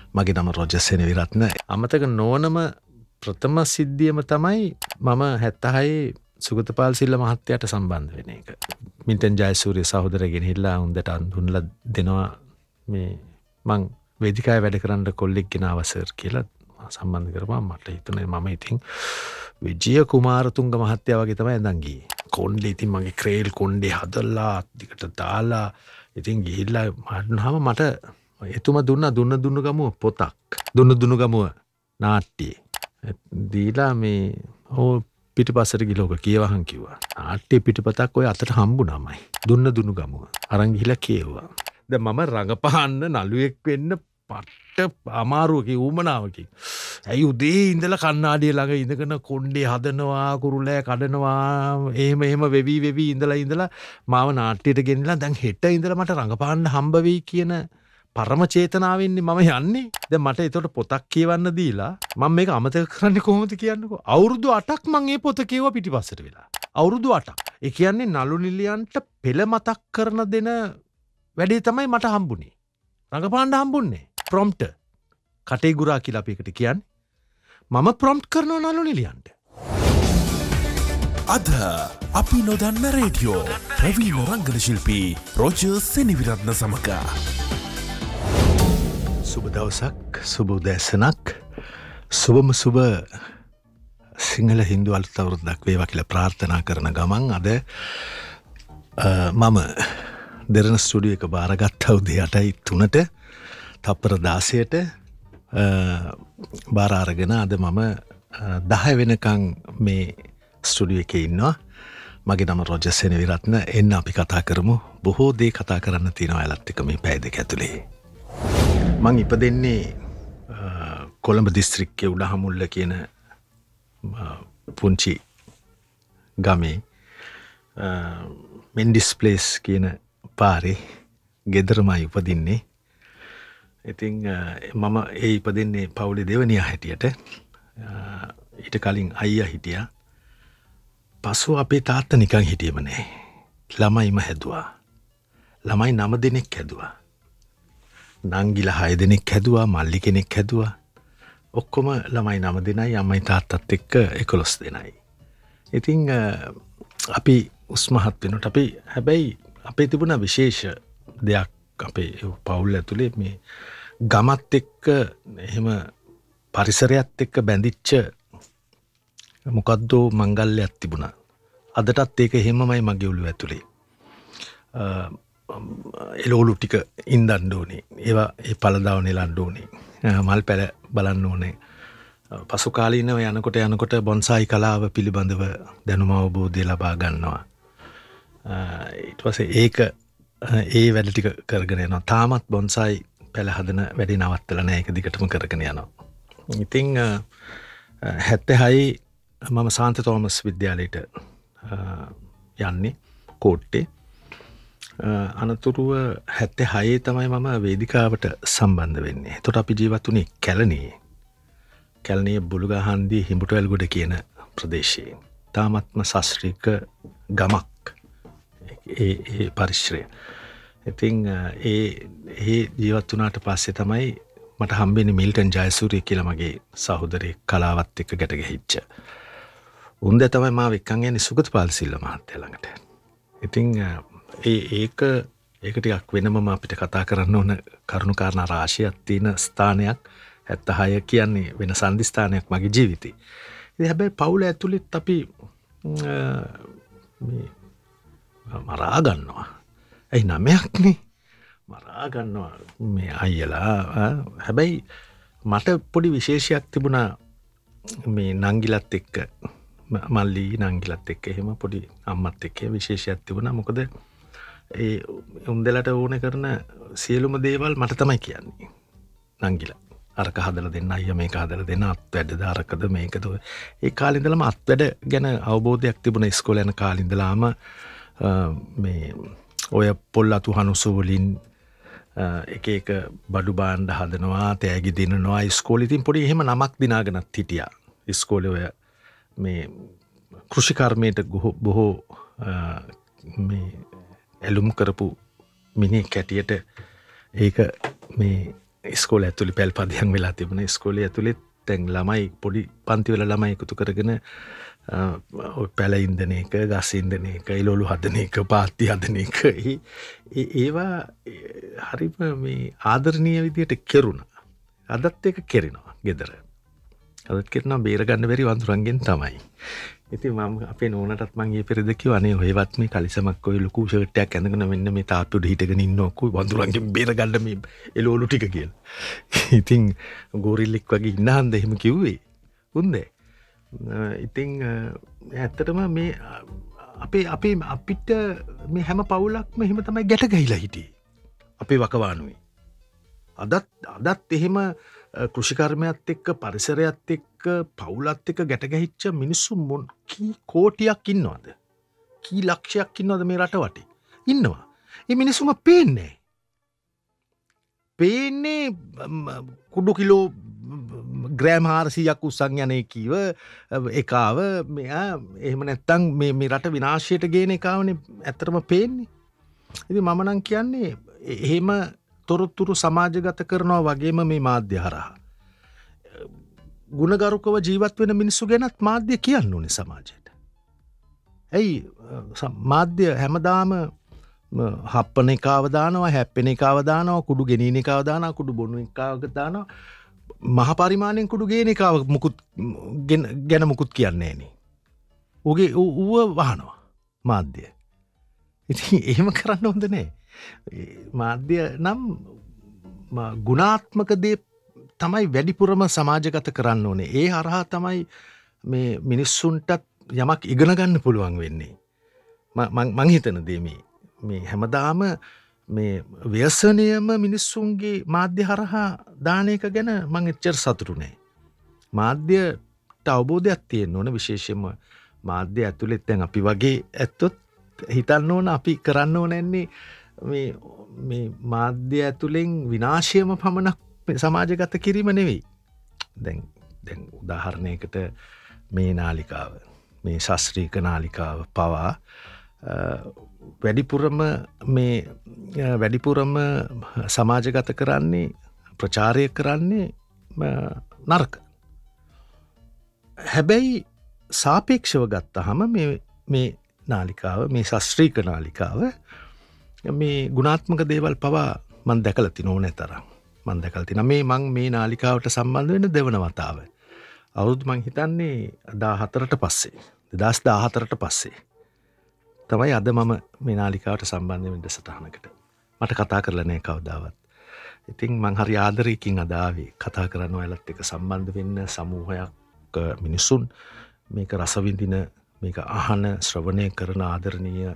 මගේ නම රොජර් සෙනවිරත්න. අමතක නොවනම ප්‍රථම සිද්ධියම තමයි මම 76 සුගතපාල සිල්ල මහත්තයාට සම්බන්ධ වෙන එක. මිල්ටන් ජයසූරිය සහෝදරයා ගෙනහිල්ලා උන්දට අඳුන්ලා දෙනවා මේ මං වේදිකාවේ වැඩ කරන්න කොල්ලෙක් ගෙනාවා සර් කියලා සම්බන්ධ කරපුවා. මට හිතුනේ මම ඉතින් විජය කුමාරතුංග මහත්තයා වගේ තමයි ඇඳන් ගියේ. කොණ්ඩේ ඉතින් මගේ ක්‍රේල් කොණ්ඩේ හදලා දිගට දාලා ඉතින් ගිහිල්ලා මට එතුමා දුන්න ගමුව පොතක්. දුන්න ගමුව නාට්‍යයේ දීලා මේ පිටිපස්සට ගිහලා ඔක කියවහන් කිව්වා. නාට්‍ය පිටපතක් ඔය අතට හම්බුනාමයි. දුන්න ගමුව. අරන් ගිහලා කියෙව්වා. දැන් මම රඟපාන්න නළුවෙක් වෙන්න පට්ට අමාරුවකි ඌමනාවකි. ඇයි උදේ ඉඳලා කණ්ණාඩිය ළඟ ඉඳගෙන කොණ්ඩේ හදනවා, කුරුලෑ කඩනවා, එහෙම වෙවි ඉඳලා මාව නාට්‍යයට ගෙනිලා දැන් හෙට ඉඳලා මට රඟපාන්න හම්බ වෙයි කියන පරම චේතනාවෙන්නේ මම යන්නේ. දැන් මට ඒතකොට පොතක් කියවන්න දීලා මම මේක අමතක කරන්නේ කොහොමද කියන්නකෝ. අවුරුදු 8ක් මම මේ පොත කියවුවා පිටිපස්සට වෙලා. අවුරුදු 8ක්. ඒ කියන්නේ නළු නිලියන්ට පෙළ මතක් කරන දෙන වැඩේ තමයි මට හම්බුනේ. රඟපාන්න හම්බුන්නේ. ප්‍රොම්ප්ටර්. කටේ ගුරා කියලා අපි එකට කියන්නේ. මම ප්‍රොම්ප්ට් කරනවා නළු නිලියන්ට. අද අපි නොදන්න රේඩියෝ ප්‍රවීණ රංගන ශිල්පී රොජර් සෙනවිරත්න සමග සුබ දවසක්, සුබ උදෑසනක්, සුබම සුබ සිංහල හින්දු අලුත් අවුරුද්දක් වේවා කියලා ප්‍රාර්ථනා කරන ගමන් අද මම දෙරණ ස්ටුඩියෝ එක බාරගත්තා උදේ 8:03ට තප්පර 16ට බාර අරගෙන අද මම 10 වෙනකන් මේ ස්ටුඩියෝ එකේ ඉන්නවා. මගේ නම රොජර් සෙනවිරත්න. එන්න අපි කතා කරමු. බොහෝ දේ කතා කරන්න තියෙනවා අයලත් එක්ක මේ පැය දෙක ඇතුලේ. මං ඉපදෙන්නේ කොළඹ දිස්ත්‍රික්කයේ උඩහමුල්ල කියන පුංචි ගමේ මෙන්ඩිස් ප්ලේස් කියන පාරේ ගෙදරමයි උපදින්නේ. ඉතින් මම ඒ ඉපදෙන්නේ පවුලේ දෙවනියා හැටියට. ඊට කලින් අයියා හිටියා. පසු අපේ තාත්තා නිකන් හිටියේම නෑ. ළමයිම හැදුවා. ළමයි 9 දෙනෙක් හැදුවා. නංගිලා 6 දෙනෙක් හැදුවා, මල්ලි කෙනෙක් හැදුවා. ඔක්කොම ළමයි 9 දෙනයි, අම්මයි තාත්තත් එක්ක 11 දෙනයි. ඉතින් අපි උස්මහත් වෙනකොට අපි හැබැයි අපේ තිබුණ විශේෂ දෙයක් අපේ පවුල් ඇතුලේ මේ ගමත් එක්ක එහෙම පරිසරයත් එක්ක බැඳිච්ච මොකද්ද මංගල්‍යයක් තිබුණා. අදටත් ඒක එහෙමමයි මගේ ඔළුව ඇතුලේ. එළවලු ටික ඉන්දන්න ඕනේ. ඒවා ඒ පළදාව නෙලන්න ඕනේ. මල් පැල බලන්න ඕනේ. පසු කාලීනව යනකොට බොන්සායි කලාව පිළිබඳව දැනුම අවබෝධය ලබා ගන්නවා. ඊට පස්සේ ඒක ඒ වැඩ ටික කරගෙන යනවා. තාමත් බොන්සායි පැල හදන වැඩේ නවත්තලා නැහැ. ඒක දිගටම කරගෙන යනවා. ඉතින් 76 මම සාන්ත තෝමස් විද්‍යාලයට යන්නේ කෝට්ටේ. අනතුරුව 76 තමයි මම වේදිකාවට සම්බන්ධ වෙන්නේ. එතකොට අපි ජීවත් වුණේ කැලණියේ බුලුගහන්දී හිඹුටවැල්ගොඩ කියන ප්‍රදේශයේ. තාමත්ම ශාස්ත්‍රීය ගමක් ඒ පරිශ්‍රය. ඉතින් ඒ ජීවත් වුණාට පස්සේ තමයි මට හම්බෙන්නේ මිල්ටන් ජයසූරිය කියලා මගේ සහෝදරයෙක් කලාවත් එක්ක ගැට ගැහිච්ච. උන්ද තමයි මාව එක්කන් යන්නේ සුගතපාල සිල්ල මහත්තයා ළඟට. ඉතින් ඒක ටිකක් වෙනමම අපිට කතා කරන්න ඕන කරුණු කාරණා රාශියක් තියෙන ස්ථානයක්. 76 කියන්නේ වෙන සංදි ස්ථානයක් මගේ ජීවිතේ. ඉතින් හැබැයි පවුල ඇතුළෙත් අපි මේ මරා ගන්නවා. ඒ 9ක්නේ මරා ගන්නවා මේ අයියලා. හැබැයි මට පොඩි විශේෂයක් තිබුණා මේ නංගිලත් එක්ක, මල්ලි නංගිලත් එක්ක එහෙම පොඩි අම්මත් එක්ක විශේෂයක් තිබුණා. මොකද ඒ උන්දලට ඕන කරන සියලුම දේවල් මට තමයි කියන්නේ. නංගිලා අරක හදලා දෙන්න, අයියා මේක හදලා දෙන්න, අත්වැඩද අරකද මේකද. ඒ කාලේ ඉඳලම අත්වැඩ ගැන අවබෝධයක් තිබුණා. ඉස්කෝලේ යන කාලේ ඉඳලාම මේ ඔය පොල් අතු හනුසු වලින් එක බඩු බාණ්ඩ හදනවා, තෑගි දිනනවා. ඉස්කෝලේ ඉතින් පොඩි එහෙම නමක් දිනාගෙනත් හිටියා. ඉස්කෝලේ ඔය මේ කෘෂි කර්මයට බොහෝ මේ ඇලුම් කරපු මිනිහෙක් හැටියට ඒක මේ ඉස්කෝල ඇතුළි පැල්පදයන් වෙලා තිබුණ ස්කෝලේ ඇතුළෙත් තැන් ළමයි පොඩි පන්තිවල ළමයි එකතු කරගෙන පැල ඉන්දන එක ගස් ඉන්දන එක එලොලු හදන එක පාත්ති හදන එක ඒවා හරිම මේ ආදරණීය විදියට කෙරුණ අදත් එක කෙරෙනවා ගෙදර අදත් කෙරෙනවා බේරගන්න බැරි වඳුරන්ගෙන් තමයි ඉතින් මම අපේ නෝනටත් මං ඊයේ පෙරේද කිව්වා අනේ ඔයවත් මේ කලිසමක් ඔය ලොකු ෂර්ට් එකක් ඇඳගෙන මෙන්න මේ තාත්තු උඩ හිටගෙන ඉන්නකො වඳුරන්ගෙන් බේරගන්න මේ එළවලු ටික කියලා. ඉතින් ගෝරිල්ලෙක් වගේ ඉන්න හන්ද එහෙම කිව්වේ. උන්නේ. ඉතින් ඇත්තටම මේ අපිට මේ හැම පවුලක්ම එහෙම තමයි ගැට ගහිලා හිටියේ. අපේ වකවානුවේ. අදත් එහෙම කෘෂිකර්මයත් එක්ක පරිසරයත් එක්ක පවුලත් එක්ක ගැට ගැහිච්ච මිනිස්සු කී කෝටියක් ඉන්නවද? කී ලක්ෂයක් ඉන්නවද මේ රට වටේ? ඉන්නවා. මේ මිනිස්සුම පේන්නේ කුඩු කිලෝ ග්‍රෑම් 400ක් උස්සන් යන එකීව එකාව මෙයා එහෙම නැත්තම් මේ රට විනාශයට ගේන එකාවනේ ඇත්තටම පේන්නේ. ඉතින් මම නම් කියන්නේ එහෙම තොරතුරු සමාජගත කරනවා වගේම මේ මාධ්‍ය හරහා ගුණගරුකව ජීවත් වෙන මිනිස්සු ගැනත් මාධ්‍ය කියන්න ඕනේ සමාජයට. ඇයි මාධ්‍ය හැමදාම හප්පන එකාව දානවා, හැප්පෙන එකාව දානවා, කුඩු ගෙනින එකාව දානවා, කුඩු බොන එකාව දානවා. මහ පරිමාණයෙන් කුඩු ගේන එකාව ගැන මුකුත් කියන්නේ නෑනේ. ඌව වහනවා මාධ්‍ය. ඉතින් එහෙම කරන්න හොඳ නෑ. මාධ්‍ය නම් ගුණාත්මක දේ තමයි වැඩිපුරම සමාජගත කරන්න ඕනේ. ඒ හරහා තමයි මේ මිනිස්සුන්ටත් යමක් ඉගෙන ගන්න පුළුවන් වෙන්නේ. මං හිතන දේ මේ හැමදාම මේ ව්‍යසනයම මිනිස්සුන්ගේ මාධ්‍ය හරහා දාන එක ගැන මං එච්චර සතුටු නෑ. මාධ්‍යට අවබෝධයක් තියෙන්න ඕන විශේෂයෙන්ම මාධ්‍ය ඇතුළෙත් දැන් අපි වගේ ඇත්තොත් හිතන්න ඕන අපි කරන්න ඕනන්නේ මේ මාධ්‍ය ඇතුළෙන් විනාශයම පමණක් සමාජගත කිරීම නෙවෙයි. දැන් උදාහරණයකට මේ නාලිකාව මේ ශාස්ත්‍රීය නාලිකාව පවා වැඩිපුරම සමාජගත කරන්නේ ප්‍රචාරය කරන්නේ නරක. හැබැයි සාපේක්ෂව ගත්තහම මේ නාලිකාව මේ ශාස්ත්‍රීය නාලිකාව මේ ගුණාත්මක දේවල් පවා මම දැකලා තිනෝ නැතරම් මම දැකලා තිනා මේ නාලිකාවට සම්බන්ධ වෙන දෙවන වතාව අවුරුදු මං හිතන්නේ 14ට පස්සේ 2014ට පස්සේ තමයි අද මම මේ නාලිකාවට සම්බන්ධ වෙන්න සටහනකට මට කතා කරලා නැහැ කවදාවත්. ඉතින් මං හරි ආදරයකින් අද ආවේ කතා කරන ඔයාලත් එක්ක සම්බන්ධ වෙන්න සමූහයක් මිනිසුන් මේක රස විඳින මේක අහන ශ්‍රවණය කරන ආදරණීය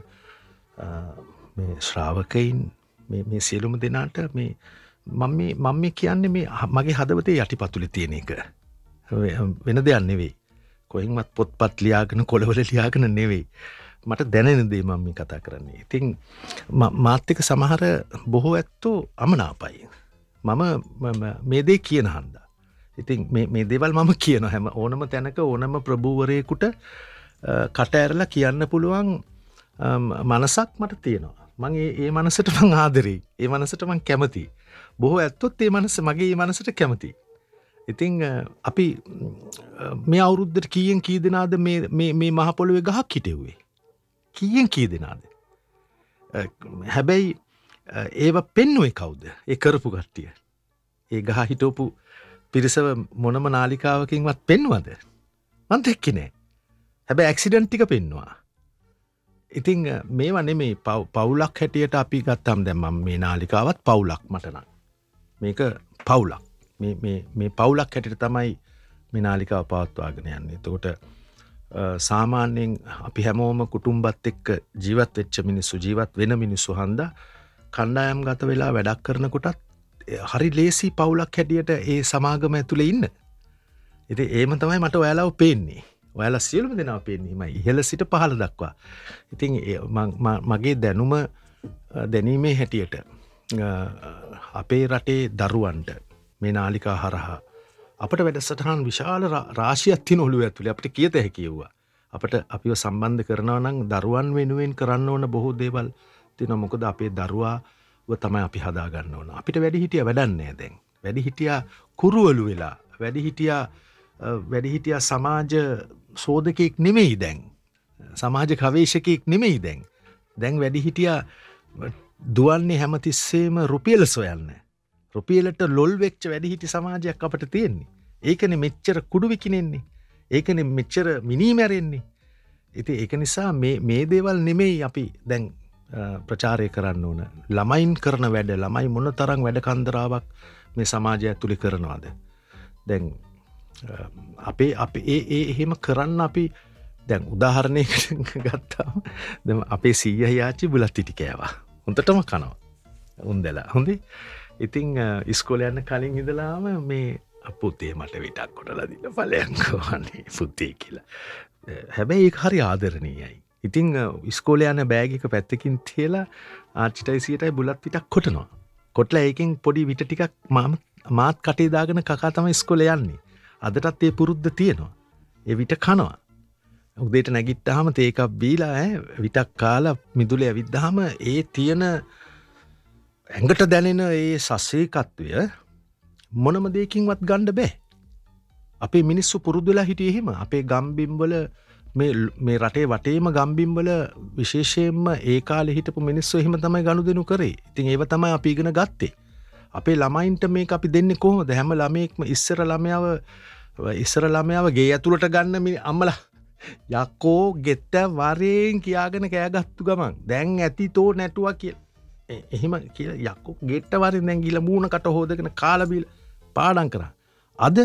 මේ ශ්‍රාවකයින් මේ සියලුම දෙනාට මම කියන්නේ මේ මගේ හදවතේ යටිපතුලේ තියෙන එක. වෙන දෙයක් නෙවෙයි. කොහෙන්වත් පොත්පත් ලියාගෙන කොළවල ලියාගෙන නෙවෙයි. මට දැනෙන දේ මම මේ කතා කරන්නේ. ඉතින් මාත් එක්ක සමහර බොහෝ ඇත්තෝ අමනාපයි. මම මේ දේ කියන හන්දා. ඉතින් මේ දේවල් මම කියන හැම ඕනම තැනක ඕනම ප්‍රභූවරයෙකුට කට ඇරලා කියන්න පුළුවන් මනසක් මට තියෙනවා. මං ඒ මනසට මං ආදරෙයි. ඒ මනසට මං කැමතියි. බොහෝ ඇත්තොත් ඒ මනස මගේ ඒ මනසට කැමතියි. ඉතින් අපි මේ අවුරුද්දට කී දෙනාද මේ මහ පොළොවේ ගහක් හිටෙව්වේ? කී දෙනාද? හැබැයි ඒව පෙන්නුවේ කවුද? ඒ කරපු කට්ටිය. ඒ ගහ හිටවපු පිරිසව මොනම නාලිකාවකින්වත් පෙන්වද? මං දැක්කේ නෑ. හැබැයි ඇක්සිඩන්ට් ටික පෙන්නවා. ඉතින් මේවා නෙමේ පවුලක් හැටියට අපි ගත්තාම දැන් මම මේ නාලිකාවත් පවුලක් මට නම්. මේක පවුලක්. මේ පවුලක් හැටියට තමයි මේ නාලිකාව පවත්වාගෙන යන්නේ. එතකොට සාමාන්‍යයෙන් අපි හැමෝම කුටුම්බත් එක්ක ජීවත් වෙච්ච මිනිස්සු ජීවත් වෙන මිනිස්සු හන්දා කණ්ඩායම් ගත වෙලා වැඩක් කරනකොටත් හරි ලේසි පවුලක් හැටියට ඒ සමාගම ඇතුලේ ඉන්න. ඉතින් ඒම තමයි මට ඔයාලව පේන්නේ. ඔයාලා සියලුම දෙනාව පේන්නේ මම ඉහළ සිට පහළ දක්වා. ඉතින් මගේ දැනීමේ හැටියට අපේ රටේ දරුවන්ට මේ නාලිකා හරහා අපට වැඩසටහන් විශාල රාශියක් තියෙන ඔළුව ඇතුලේ අපිට කියත හැකි වුණා. අපට අපිව සම්බන්ධ කරනවා නම් දරුවන් වෙනුවෙන් කරන්න ඕන බොහෝ දේවල් තියෙනවා. මොකද අපේ දරුවාව තමයි අපි හදා ගන්න ඕන. අපිට වැඩි හිටිය වැඩක් නැහැ දැන්. වැඩිහිටියා කුරුවලු වෙලා වැඩිහිටියා සමාජ සෝදකයෙක් නෙමෙයි දැන්. සමාජ ගවේෂකයෙක් නෙමෙයි දැන්. දැන් වැඩිහිටියා දුවන්නේ හැමතිස්සෙම රුපියල සොයන්න. රුපියලට ලොල් වෙච්ච වැඩිහිටි සමාජයක් අපිට තියෙන්නේ. ඒකනේ මෙච්චර කුඩු විකිනෙන්නේ. ඒකනේ මෙච්චර මිනීමැරෙන්නේ. ඉතින් ඒක නිසා මේ දේවල් නෙමෙයි අපි දැන් ප්‍රචාරය කරන්න ඕන. ළමයින් කරන වැඩ, ළමයි මොන තරම් වැඩ කන්දරාවක් මේ සමාජය ඇතුලේ කරනවද? දැන් අපේ එහෙම කරන්න අපි දැන් උදාහරණයකට ගත්තාම දැන් අපේ සීයා යාචි බුලත් ඉටි කෑවා. හොඳටම කනවා. උන්දලා. හොඳේ. ඉතින් ඉස්කෝලේ යන්න කලින් ඉඳලාම මේ පුතේ මට විතක් කොටලා දින්න ඵලයන්කෝ අනේ පුතේ කියලා. හැබැයි ඒක හරි ආදරණීයයි. ඉතින් ඉස්කෝලේ යන බෑග් එක පැත්තකින් තියලා ආච්චිටයි සීයටයි බුලත් පිටක් කොටනවා. කොටලා ඒකෙන් පොඩි විට ටිකක් මාත් කටේ දාගෙන කකා තමයි ඉස්කෝලේ යන්නේ. අදටත් ඒ පුරුද්ද තියෙනවා. ඒ විට කනවා. උදේට නැගිට්ටාම තේ එකක් බීලා විතක් කාලා මිදුලේ ඇවිද්දාම ඒ තියෙන ඇඟට දැනෙන ඒ සස්්‍රීකත්වය මොනම දෙයකින්වත් ගන්න බෑ. අපේ මිනිස්සු පුරුදු වෙලා හිටියේ එහෙම. අපේ ගම්බිම්වල මේ රටේ වටේම ගම්බිම්වල විශේෂයෙන්ම ඒ කාලේ හිටපු මිනිස්සු එහෙම තමයි ගනුදෙනු කරේ. ඉතින් ඒව තමයි අපි ඉගෙන ගත්තේ. අපේ ළමයින්ට මේක අපි දෙන්නේ කොහොමද? හැම ළමයෙක්ම ඉස්සර ළමයාව ගේ ඇතුළට ගන්න අම්මලා යකෝ ගෙත්ත වරෙන් කියාගෙන කෑගත්තු ගමන් දැන් ඇති තෝ නැටුවා කියලා. එහෙම කියලා යකෝ ගෙට්ට වරෙන් දැන් ගිහලා මූණකට හොදගෙන කාලා බීලා පාඩම් කරා. අද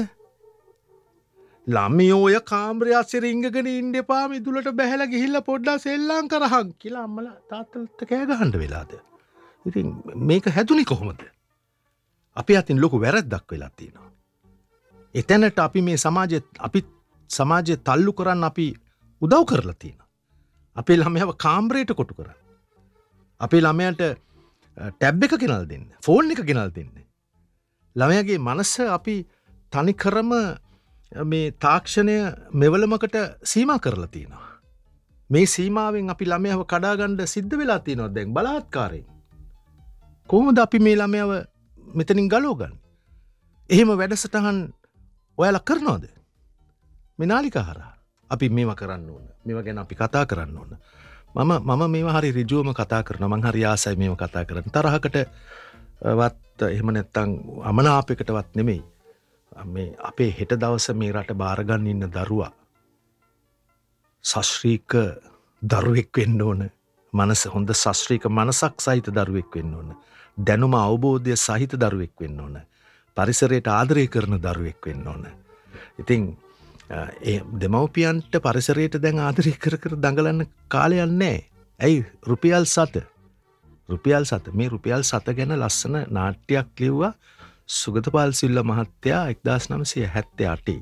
ළමයෝ ඔය කාමරය අස්සේ රිංගගෙන ඉන්න එපා මිදුලට බැහැලා ගිහිල්ලා පොඩ්ඩක් සෙල්ලම් කරහන් කියලා අම්මලා තාත්තලට කෑ ගහන්න වෙලාද. ඉතින් මේක හැදුනේ කොහොමද? අපි අතින් ලොකු වැරද්දක් වෙලා තියෙනවා. එතැනට අපි මේ සමාජය තල්ලු කරන්න අපි උදව් කරලා තියෙනවා. අපේ ළමයාව කාමරයට කොටු කරන්න. අපේ ළමයාට ටැබ් එක ගෙනල් දෙන්න. ෆෝන් එක ගෙනල් දෙන්න. ළමයාගේ මනස අපි තනිකරම මේ තාක්ෂණය මෙවලමකට සීමා කරලා තියෙනවා. මේ සීමාවෙන් අපි ළමයාව කඩා ගන්න සිද්ධ වෙලා තියෙනවා දැන් බලාත්කාරයෙන්. කොහොමද අපි මේ ළමයාව මෙතනින් ගලවගන්නේ? එහෙම වැඩසටහන් ඔයාලා කරනවද? මේ නාලිකා හරහා අපි මේවා කරන්න ඕන. මේවා ගැන අපි කතා කරන්න ඕන. මම මේවා හරි ඍජුවම කතා කරනවා. මං හරි ආසයි මේවා කතා කරන්න. තරහකටවත් එහෙම නැත්තම් අමනාපයකටවත් නෙමෙයි. මේ අපේ හෙට දවස මේ රට බාර ගන්න ඉන්න දරුවා ශාස්ත්‍රීක දරුවෙක් වෙන්න ඕන. මනස හොඳ ශාස්ත්‍රීක මනසක් සහිත දරුවෙක් වෙන්න ඕන. දැනුම අවබෝධය සහිත දරුවෙක් වෙන්න ඕන. පරිසරයට ආදරය කරන දරුවෙක් වෙන්න ඕන. ඉතින් ඒ දෙමව්පියන්ට පරිසරයට දැන් ආදරය කර දඟලන්න කාලයක් නැහැ. ඇයි? රුපියල් 7. මේ රුපියල් 7 ගැන ලස්සන නාට්‍යයක් ලිව්වා සුගතපාල් සිල්වා මහත්තයා 1978.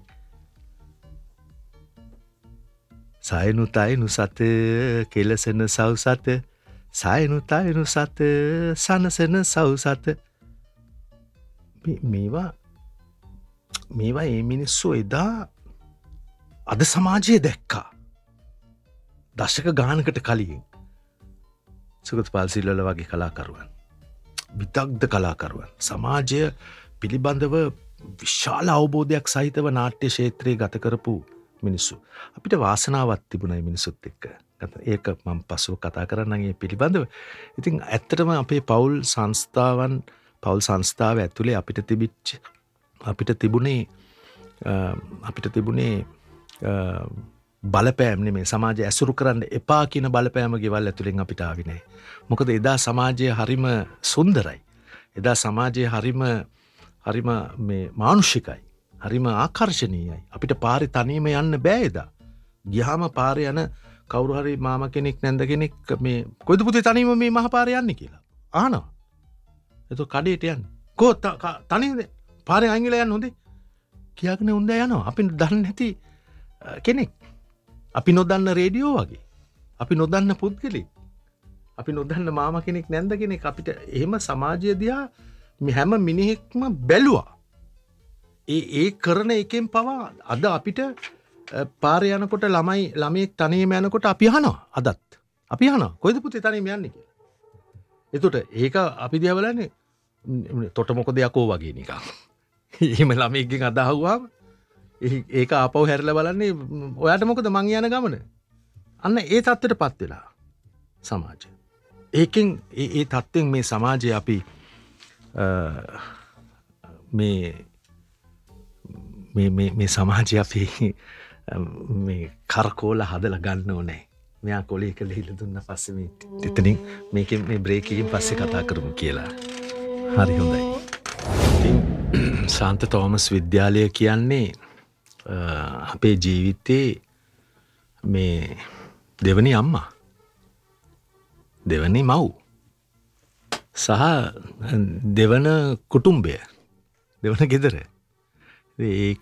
සයනුතයිනු සත කෙලසන සව්සත සයනුතයිනු සත සනසන සව්සත. මේවා මේ මිනිස්සු එදා අද සමාජයේ දැක්කා. දශක ගානකට කලින් සුගතපාල් සිල්වා වගේ කලාකරුවන්, විදග්ධ කලාකරුවන් සමාජය පිළිබඳව විශාල අවබෝධයක් සහිතව නාට්‍ය ක්ෂේත්‍රයේ ගත කරපු මිනිස්සු. අපිට වාසනාවක් තිබුණා මේ මිනිස්සුත් එක්ක. ඒක මම පසුව කතා කරන්නම් ඒ පිළිබඳව. ඉතින් ඇත්තටම අපේ පෞල් සංස්ථාව ඇතුලේ අපිට තිබුණේ බලපෑම් නෙමෙයි, සමාජය ඇසුරු කරන්න එපා කියන බලපෑම ගෙවල් ඇතුලෙන් අපිට ආවේ නැහැ. මොකද එදා සමාජය හරිම සුන්දරයි. එදා සමාජය හරිම මේ මානුෂිකයි. හරිම ආකර්ශනීයයි. අපිට පාරේ තනියම යන්න බෑ එදා. ගියාම පාරේ යන කවුරු හරි මාමා කෙනෙක් නැන්ද කෙනෙක් මේ කොයිද පුතේ තනියම මේ මහ පාරේ යන්නේ කියලා අහනවා. එතකොට කඩේට යන්නේ. කො තනියද? පාරේ අයින් වෙලා යන්න හොඳේ. කියාගෙන උන්ද යනවා. අපි දන්නේ නැති කෙනෙක්. අපි නොදන්න රේඩියෝ වගේ. අපි නොදන්න පුද්ගලෙක්. අපි නොදන්න මාමා කෙනෙක් නැන්ද කෙනෙක් අපිට එහෙම සමාජය දිහා හැම මිනිහෙක්ම බැලුවා. ඒ කරන එකෙන් පවා අද අපිට පාරේ යනකොට ළමයෙක් තනියම යනකොට අපි අහනවා. අදත් අපි අහනවා කොයිද පුතේ තනියම යන්නේ කියලා. එතකොට ඒක අපි දිහා බලන්නේ තොට මොකද යකෝ වගේ නිකන්. එහෙම ළමයෙක්ගෙන් අදහුවාම ඒක ආපහු හැරලා බලන්නේ ඔයාට මොකද මං යන ගමන. අන්න ඒ තත්ත්වයටපත් වෙලා සමාජය. ඒකෙන් ඒ තත්ත්වෙන් මේ සමාජයේ අපි මේ සමාජය අපි මේ කරකෝල හදලා ගන්න ඕනේ. මෙයා කොලේ එක ලිහිලා දුන්න පස්සේ මේ එතනින් මේකෙන් මේ බ්‍රේක් එකකින් පස්සේ කතා කරමු කියලා. හරි හොඳයි. ඉතින් ශාන්ත තෝමස් විද්‍යාලය කියන්නේ අපේ ජීවිතේ මේ දෙවනි අම්මා, දෙවනි මව් සහ දෙවන කුටුම්බය, දෙවන ගෙදර. ඒක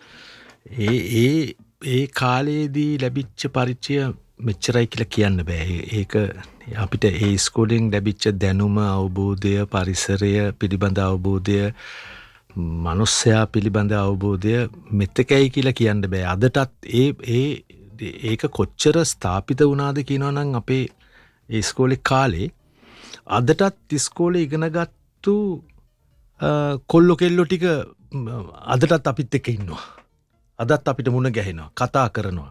ඒ කාලයේදී ලැබිච්ච පරිචය මෙච්චරයි කියලා කියන්න බෑ. ඒක අපිට ඒ ඉස්කෝලෙන් ලැබිච්ච දැනුම, අවබෝධය, පරිසරය පිළිබඳ අවබෝධය, මනුස්සයා පිළිබඳ අවබෝධය මෙතකයි කියලා කියන්න බෑ. අදටත් ඒක කොච්චර ස්ථාපිත වුණාද කියනවා නම් අපේ ඒ ඉස්කෝලේ කාලේ අදටත් ඉස්කෝලේ ඉගෙනගත්තු කොල්ලෝ කෙල්ලෝ ටික අදටත් අපිත් එක්ක ඉන්නවා. අදත් අපිට මුණ ගැහෙනවා, කතා කරනවා,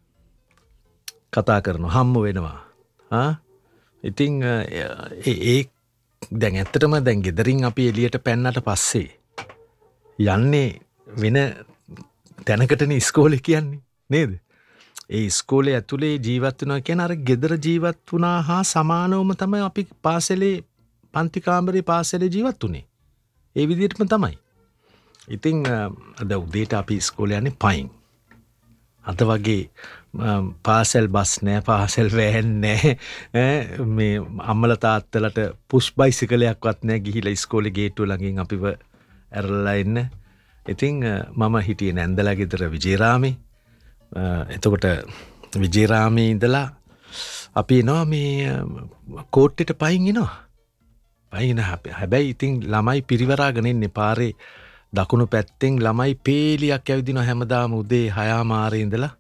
හම්බ වෙනවා. ඉතින් ඒ දැන් ඇත්තටම දැන් ගෙදරින් අපි එළියට පැන්නට පස්සේ යන්නේ වෙන තැනකටනේ ඉස්කෝලේ කියන්නේ නේද? ඒ ඉස්කෝලේ ඇතුලේ ජීවත් වෙනවා කියන අර ගෙදර ජීවත් වුණා හා සමානවම තමයි අපි පාසලේ පන්ති කාමරේ පාසලේ ජීවත් වුනේ. ඒ විදිහටම තමයි. ඉතින් අද උදේට අපි ඉස්කෝලේ යන්නේ පයින්. අද වගේ පාසල් බස් නෑ, පාසල් වෑන් නෑ, මේ අම්මලා තාත්තලට පුෂ් බයිසිකලයක්වත් නෑ ගිහිලා ඉස්කෝලේ ගේට්ටුව ළඟින් අපිව ඇරලා එන්න. ඉතින් මම හිටියේ නැන්දලා ගෙදර විජේරාමේ. එතකොට විජේරාමේ ඉඳලා අපි එනවා මේ කෝට්ටෙට පයින් එනවා. පයින් හැබැයි ඉතින් ළමයි පිරිවරාගෙන ඉන්නේ පාරේ දකුණු පැත්තෙන් ළමයි පේලියක් ඇවිදිනවා හැමදාම උදේ 6 මාරේ ඉඳලා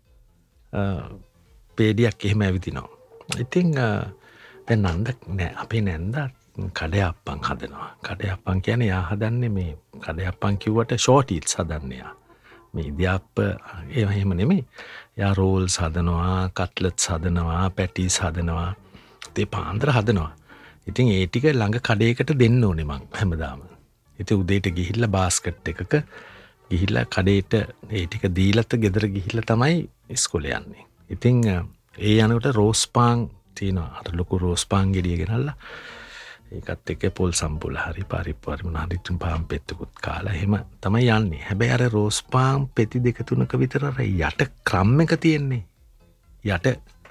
පේලියක් එහෙම ඇවිදිනවා. ඉතින් දැන් නන්ද නෑ අපේ නැන්දා කඩයප්පන් හදනවා. කඩයප්පන් කියන්නේ යා හදන්නේ මේ කඩයප්පන් කිව්වට ෂෝටීල්ස් හදන්නේ යා. මේ ඉදියාප්ප එහෙම නෙමෙයි. යා රෝල්ස් හදනවා, කට්ලට්ස් හදනවා, පැටිස් හදනවා. ඒ පාන්දර හදනවා. ඉතින් ඒ ටික ළඟ කඩේකට දෙන්න ඕනේ මං හැමදාම. ඉතින් උදේට ගිහිල්ලා බාස්කට් එකක ගිහිල්ලා කඩේට ඒ ටික දීලත් ගෙදර ගිහිල්ලා තමයි ඉස්කෝලේ යන්නේ. ඉතින් ඒ යනකොට රෝස් පාන් තියෙනවා. අර ලොකු රෝස් පාන් ගෙඩිය ගෙනල්ලා ඒකත් එක්ක පොල් සම්පුල හරි පරිප්පු හරි මොනවා හරි පාන් පෙත්තකුත් කාලා එහෙම තමයි යන්නේ. හැබැයි අර රෝස් පාන් පෙති 2-3ක විතර අර යට ක්‍රම් එක තියෙන්නේ. යට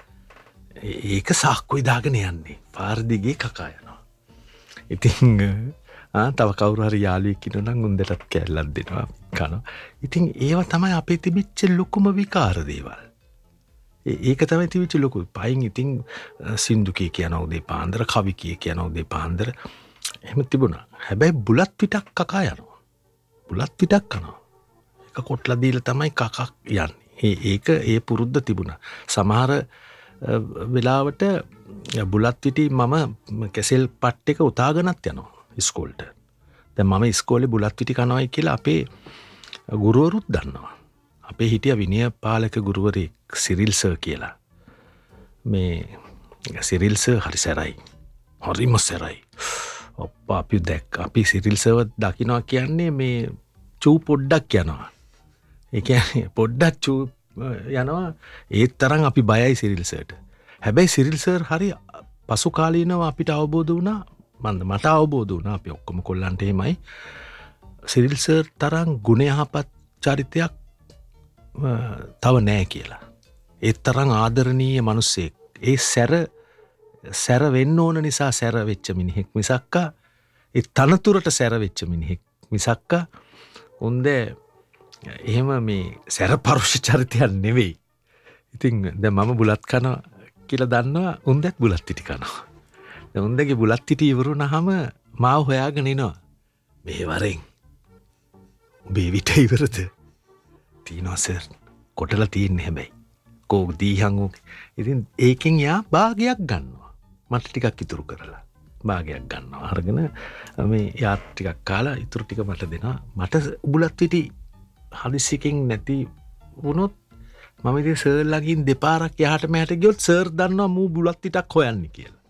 ඒක සාක්කුයි දාගෙන යන්නේ. පාර දිගේ කකා යනවා. ඉතින් තව කවුරු හරි යාළුවෙක් ඉන්නවා නම් උන්දටත් කැල්ලක් දෙනවා කනවා. ඉතින් ඒව තමයි අපේ තිබිච්ච ලොකුම විකාර දේවල්. ඒක තමයි තිබිච්ච ලොකු. පයින් ඉතින් සින්දු කී කියන උදේ පාන්දර, කවි කී කියන උදේ පාන්දර එහෙම තිබුණා. හැබැයි බුලත් පිටක් කකා යනවා. බුලත් පිටක් කනවා. ඒක කොටලා දීලා තමයි කකා යන්නේ. ඒක ඒ පුරුද්ද තිබුණා. සමහර වෙලාවට බුලත් පිටි මම කැසෙල් පට් එක උතාගෙනත් යනවා ඉස්කෝලේට. දැන් මම ඉස්කෝලේ බුලත් පිටි කනවායි කියලා අපේ ගුරුවරුත් දන්නවා. අපේ හිටිය විනය පාලක ගුරුවරයෙක් සිරිල් සර් කියලා. මේ සිරිල් සර් හරි සැරයි. හරිම සැරයි. ඔප්පා අපි අපි සිරිල් සර්ව දකින්නවා කියන්නේ මේ චූ පොඩ්ඩක් යනවා. ඒ කියන්නේ පොඩ්ඩක් චූ යනවා. ඒ තරම් අපි බයයි සිරිල් සර්ට. හැබැයි සිරිල් සර් හරි පසු කාලීනව අපිට අවබෝධ වුණා. මට අවබෝධ වුණා අපි ඔක්කොම කොල්ලන්ට එහෙමයි. සිරිල් සර් තරම් ගුණ යහපත් චරිතයක් තව නෑ කියලා. ඒ තරම් ආදරණීය මිනිස්සෙක්. ඒ සැර වෙන්න ඕන නිසා සැර වෙච්ච මිනිහෙක් මිසක්කා ඒ තනතුරට සැර වෙච්ච මිනිහෙක් මිසක්කා උන්ද එහෙම මේ සැර පරුෂ චරිතයක් නෙවෙයි. ඉතින් දැන් මම බුලත් කනවා කියලා දන්නවා උන්දත් බුලත් පිටි කනවා. දැන් උන්දගේ බුලත් පිටි ඉවරුනහම මාව හොයාගෙන එනවා. මේ වරෙන් උඹේ විට ඉවරද? තියනවා සර්. කොටලා තියන්නේ හැබැයි. කෝක් දීහන් උගේ. ඉතින් ඒකෙන් යා භාගයක් ගන්නවා. මට ටිකක් ඉතුරු කරලා. භාගයක් ගන්නවා. අරගෙන මේ යාත් ටිකක් කාලා ඉතුරු ටික මට දෙනවා. මට උබුලත් පිටි හදිසියකින් නැති වුණොත් මම ඉතින් සර්ලාගෙන් දෙපාරක් යහට මෙහාට ගියොත් සර් දන්නවා මූ බුලත් පිටක් හොයන්නේ කියලා.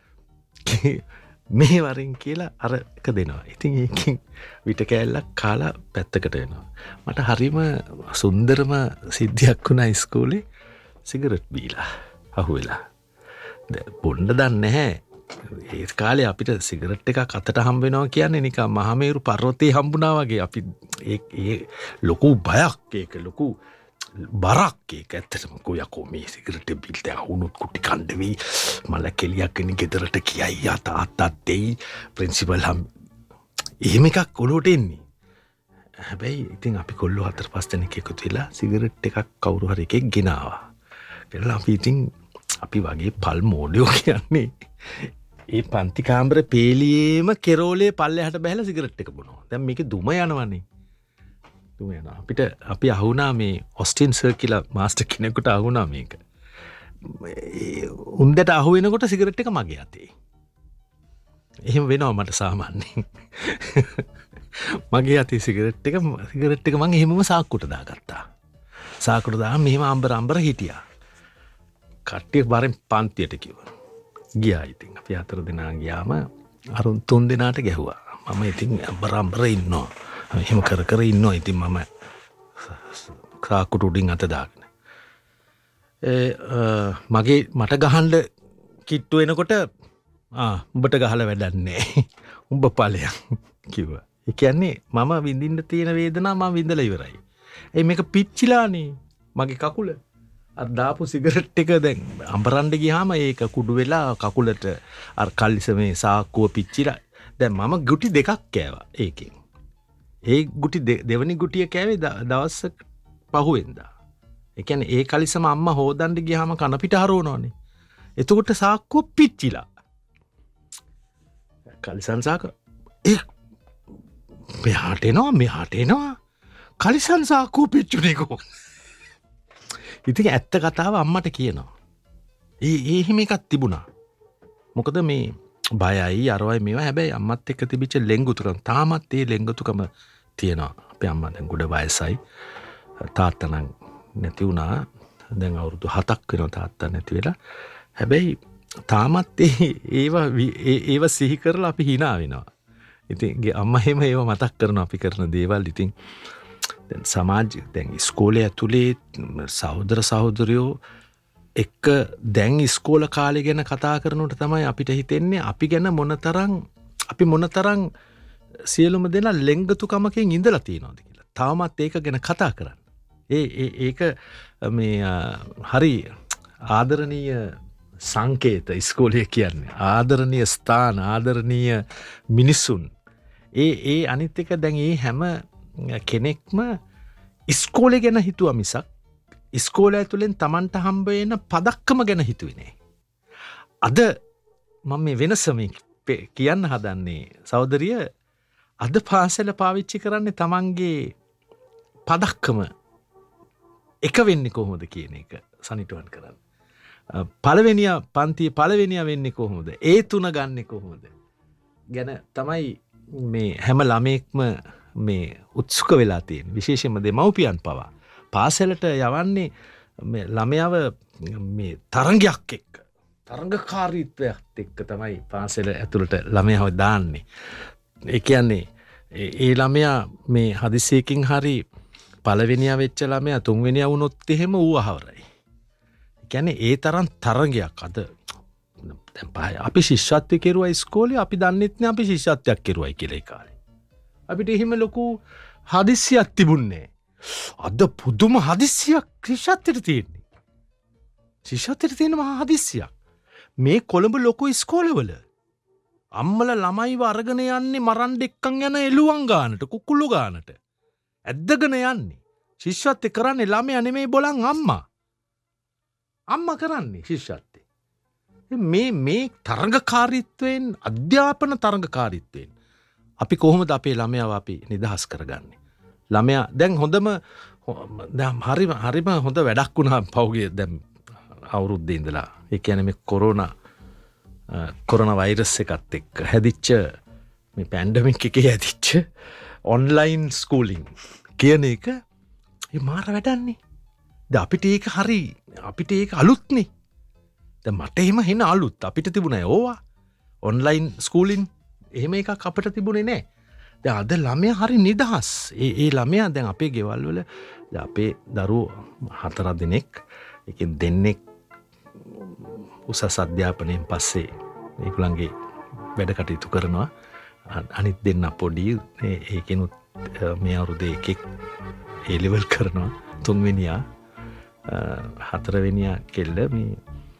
මේ වරින් කියලා අර එක දෙනවා. ඉතින් ඒකෙන් විට කෑල්ලක් කාලා පැත්තකට වෙනවා. මට හරිම සුන්දරම සිද්ධියක් වුණා ඉස්කෝලේ සිගරට් බීලා අහුවෙලා. බොන්න දන්නේ නැහැ. ඒ කාලේ අපිට සිගරට් එකක් අතට හම්බ වෙනවා කියන්නේ නිකන් මහමේරු පර්වතේ හම්බුණා වගේ. අපි ඒ ලොකු බයක් ඒක ලොකු බරක් ඒක ඇත්තටම කොයකෝ මේ සිගරට් බිල් දැන් වුණොත් කුටි කණ්ඩ වෙයි මල කෙලියක් වෙන ගෙදරට කියයි තාත්තා දෙයි ප්‍රින්සිපල් හම් එහෙම එකක් ඔලුවට එන්නේ. හැබැයි ඉතින් අපි කොල්ලෝ 4-5 දෙනෙක් එකතු වෙලා සිගරට් එකක් කවුරු හරි එකෙක් ගෙනාවා. ගෙනලා අපි ඉතින් අපි වගේ පල් මෝඩයෝ කියන්නේ ඒ පන්ති කාමර පේලියේම කෙරෝලේ පල්ලෙහාට බහැලා සිගරට් එක බොනවා. දැන් මේකේ දුම යනවනේ. දුම යනවා. අපිට අපි අහුණා මේ ඔස්ටින් සර් කියලා මාස්ටර් කෙනෙකුට අහුණා මේක. උන්දට අහු වෙනකොට සිගරට් එක මගේ අතේ. එහෙම වෙනවා මට සාමාන්‍යයෙන්. මගේ අතේ සිගරට් එක මම එහෙමම සාක්කුවට දාගත්තා. සාක්කුවට දාලා මෙහෙම අම්බර හිටියා. කට්ටිය බරෙන් පන්තියට කිව්වා. ගියා ඉතින් අපි 4 දෙනා ගියාම අරුන් 3 දෙනාට ගැහුවා. මම ඉතින් අම්බර ඉන්නවා. එහෙම කර ඉන්නවා. ඉතින් මම සාක්කුට උඩින් අත දාගෙන. මට ගහන්න කිට්ටු වෙනකොට උඹට ගහලා වැඩක් නැහැ. උඹ ඵලයක් කිව්වා. ඒ කියන්නේ මම විඳින්න තියෙන වේදනාව මම විඳලා ඉවරයි. ඒ මේක පිච්චිලානේ මගේ කකුල. අර දාපු සිගරට් එක දැන් අඹරන්න ගියාම ඒක කුඩු වෙලා කකුලට අර කල්ලිසමේ සාක්කුව පිච්චිලා. දැන් මම ගුටි දෙකක් කෑවා ඒකෙන්. ඒ ගුටි දෙවනි ගුටිය කෑවේ දවස් පහුවෙන්දා. ඒ කියන්නේ ඒ කලිසම අම්මා හොදන්න ගියාම කන පිට හරවනවනේ. එතකොට සාක්කුව පිච්චිලා. කලිසන් සාක මෙහාට එනවා කලිසන් සාක්කුව පිච්චුනේ කොහොමද? ඉතින් ඇත්ත කතාව අම්මට කියනවා. එහෙම එකක් තිබුණා. මොකද මේ බයයි අරවයි මේවා හැබැයි අම්මත් එක්ක තිබිච්ච ලෙන්ගුතුකම තාමත් ඒ ලෙන්ගුතුකම තියෙනවා. අපේ අම්මා දැන් ගොඩ වයසයි. තාත්තා නම් නැති වුණා. දැන් අවුරුදු 7ක් වෙනවා තාත්තා නැති වෙලා. හැබැයි තාමත් ඒව සිහි කරලා අපි hina වෙනවා. ඉතින් අම්මා එහෙම ඒව මතක් කරනවා අපි කරන දේවල්. ඉතින් දැන් සමාජ දැන් ඉස්කෝලේ ඇතුලේ සහෝදර සහෝදරයෝ එක්ක දැන් ඉස්කෝල කාලේ ගැන කතා කරනකොට තමයි අපිට හිතෙන්නේ අපි ගැන මොනතරම් සියලුම දෙනා ලෙන්ගතුකමකින් ඉඳලා තියෙනවද කියලා. තාමත් ඒක ගැන කතා කරන්න. ඒක මේ හරි ආදරණීය සංකේත ඉස්කෝලේ කියන්නේ. ආදරණීය ස්ථාන, ආදරණීය මිනිසුන්. ඒ අනිත් එක දැන් ඒ හැම කෙනෙක්ම ඉස්කෝලේ ගැන හිතුවා මිසක් ඉස්කෝලේ ඇතුලෙන් Tamanට හම්බ වෙන පදක්කම ගැන හිතුවේ නෑ. අද මම මේ වෙනස කියන්න හදන්නේ සහෝදරිය අද පාසල පාවිච්චි කරන්නේ Tamanගේ පදක්කම එක වෙන්නේ කොහොමද කියන එක සනිටුවන් කරන්න. පළවෙනියා පන්තියේ පළවෙනියා වෙන්නේ කොහොමද? ඒ තුන ගන්නෙ කොහොමද? ගැන තමයි මේ හැම ළමෙක්ම මේ උත්සුක වෙලා තියෙන. විශේෂයෙන්ම දෙමව්පියන් පවා පාසලට යවන්නේ මේ ළමයාව මේ තරංගයක් එක්ක තරංගකාරීත්වයක් එක්ක තමයි පාසල ඇතුළට ළමයාව දාන්නේ. ඒ කියන්නේ ඒ ළමයා මේ හදිසියකින් හරි පළවෙනියා වෙච්ච ළමයා තුන්වෙනියා වුණොත් එහෙම ඌ අහවරයි. ඒ කියන්නේ ඒ තරම් තරංගයක් අද දැන් අපි ශිෂ්‍යත්වයේ කෙරුවා ඉස්කෝලේ අපි දන්නෙත් නෑ අපි ශිෂ්‍යත්වයක් කෙරුවයි කියලා ඒ කාලේ. අපිට එහෙම ලොකු හදිස්සියක් තිබුණේ. අද පුදුම හදිස්සියක් ශිෂ්‍යත්වයට තියෙන්නේ. ශිෂ්‍යත්වයට තියෙන මහා හදිස්සියක්. මේ කොළඹ ලොකු ඉස්කෝලවල අම්මලා ළමයිව අරගෙන යන්නේ මරන් දෙක්කන් යන එළුවන් ගානට කුකුළු ගානට. ඇද්දගෙන යන්නේ. ශිෂ්‍යත්වය කරන්නේ ළමයා නෙමෙයි බොලන් අම්මා. අම්මා කරන්නේ ශිෂ්‍යත්වය. මේ තරංගකාරීත්වයෙන් අධ්‍යාපන තරංගකාරීත්වයෙන් අපි කොහොමද අපේ ළමයාව අපි නිදහස් කරගන්නේ? ළමයා දැන් හොඳම හරිම හොඳ වැඩක් වුණා පෞගේ දැන් අවුරුද්දේ ඉඳලා. ඒ කියන්නේ මේ කොරෝනා කොරෝනා වෛරස් එකත් එක්ක හැදිච්ච මේ පැන්ඩමික් එකේ හැදිච්ච ඔන්ලයින් ස්කූලින් කියන එක මාර වැඩන්නේ. දැන් අපිට ඒක හරි අපිට ඒක අලුත්නේ. දැන් මට එහෙම හෙන අලුත් අපිට තිබුණා ඕවා ඔන්ලයින් ස්කූලින් එහෙම එකක් අපිට තිබුණේ නැහැ. දැන් අද ළමයා හරි නිදහස්. ඒ ළමයා දැන් අපේ ගෙවල් වල දැන් අපේ දරුවෝ 4 දෙනෙක් එකෙන් දෙන්නෙක් උසස් අධ්‍යාපනයෙන් පස්සේ ඒගොල්ලන්ගේ වැඩ කටයුතු කරනවා. අනිත් දෙන්න පොඩි ඒකෙනුත් මේ අවුරුද්දේ එකෙක් ඒ ලෙවල් කරනවා. 3 වෙනියා 4 වෙනියා කෙල්ල මේ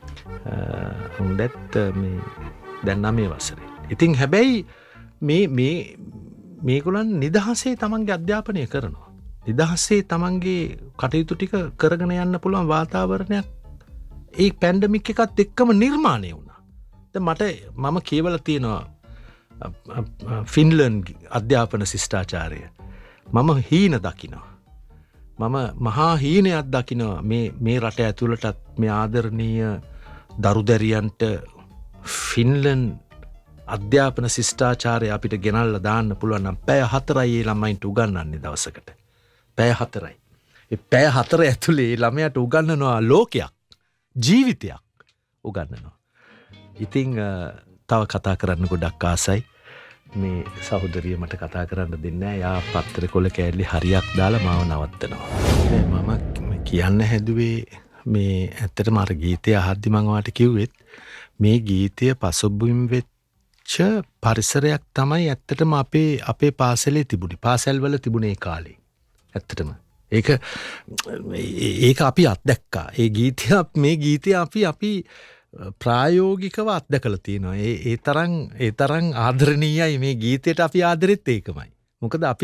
හොඳත් මේ දැන් 9 වසරේ. ඉතින් හැබැයි මේගොල්ලන් නිදහසේ තමන්ගේ අධ්‍යාපනය කරනවා. නිදහසේ තමන්ගේ කටයුතු ටික කරගෙන යන්න පුළුවන් වාතාවරණයක් ඒ පැන්ඩමික් එකත් එක්කම නිර්මාණය වුණා. දැන් මම කියවලා තියෙනවා ෆින්ලන්ඩ් අධ්‍යාපන ශිෂ්ටාචාරය. මම හීන දකිනවා. මම මහා හීනයක් දකිනවා මේ රට ඇතුළටත් මේ ආදරණීය දරුදැරියන්ට ෆින්ලන්ඩ් අධ්‍යාපන ශිෂ්ටාචාරය අපිට ගෙනල්ලා දාන්න පුළුවන් නම් පැය 4යි ඒ ළමයින්ට උගන්වන්නේ දවසකට. පැය 4යි. ඒ පැය 4 ඇතුලේ ළමයාට උගන්වනවා ලෝකයක්, ජීවිතයක් උගන්වනවා. ඉතින් තව කතා කරන්න ගොඩක් ආසයි. මේ සහෝදරිය මට කතා කරන්න දෙන්නේ නැහැ. යා පත්තර කොළ කෑල්ලේ හරියක් දාලා මාව නවත්තනවා. මම කියන්න හැදුවේ මේ ඇත්තටම අර ගීතය අහද්දි මම ඔයාලට කිව්වෙත් මේ ගීතය පසුබිම් වෙච්ච පරිසරයක් තමයි ඇත්තටම අපේ පාසලේ තිබුණේ. පාසල්වල තිබුණේ ඒ කාලේ. ඇත්තටම ඒක අපි අත්දැක්කා. මේ ගීතය අපි ප්‍රායෝගිකව අත්දැකලා තියෙනවා. ඒ තරම් ආදරණීයයි මේ ගීතයට අපි ආදරෙත් ඒකමයි. මොකද අපි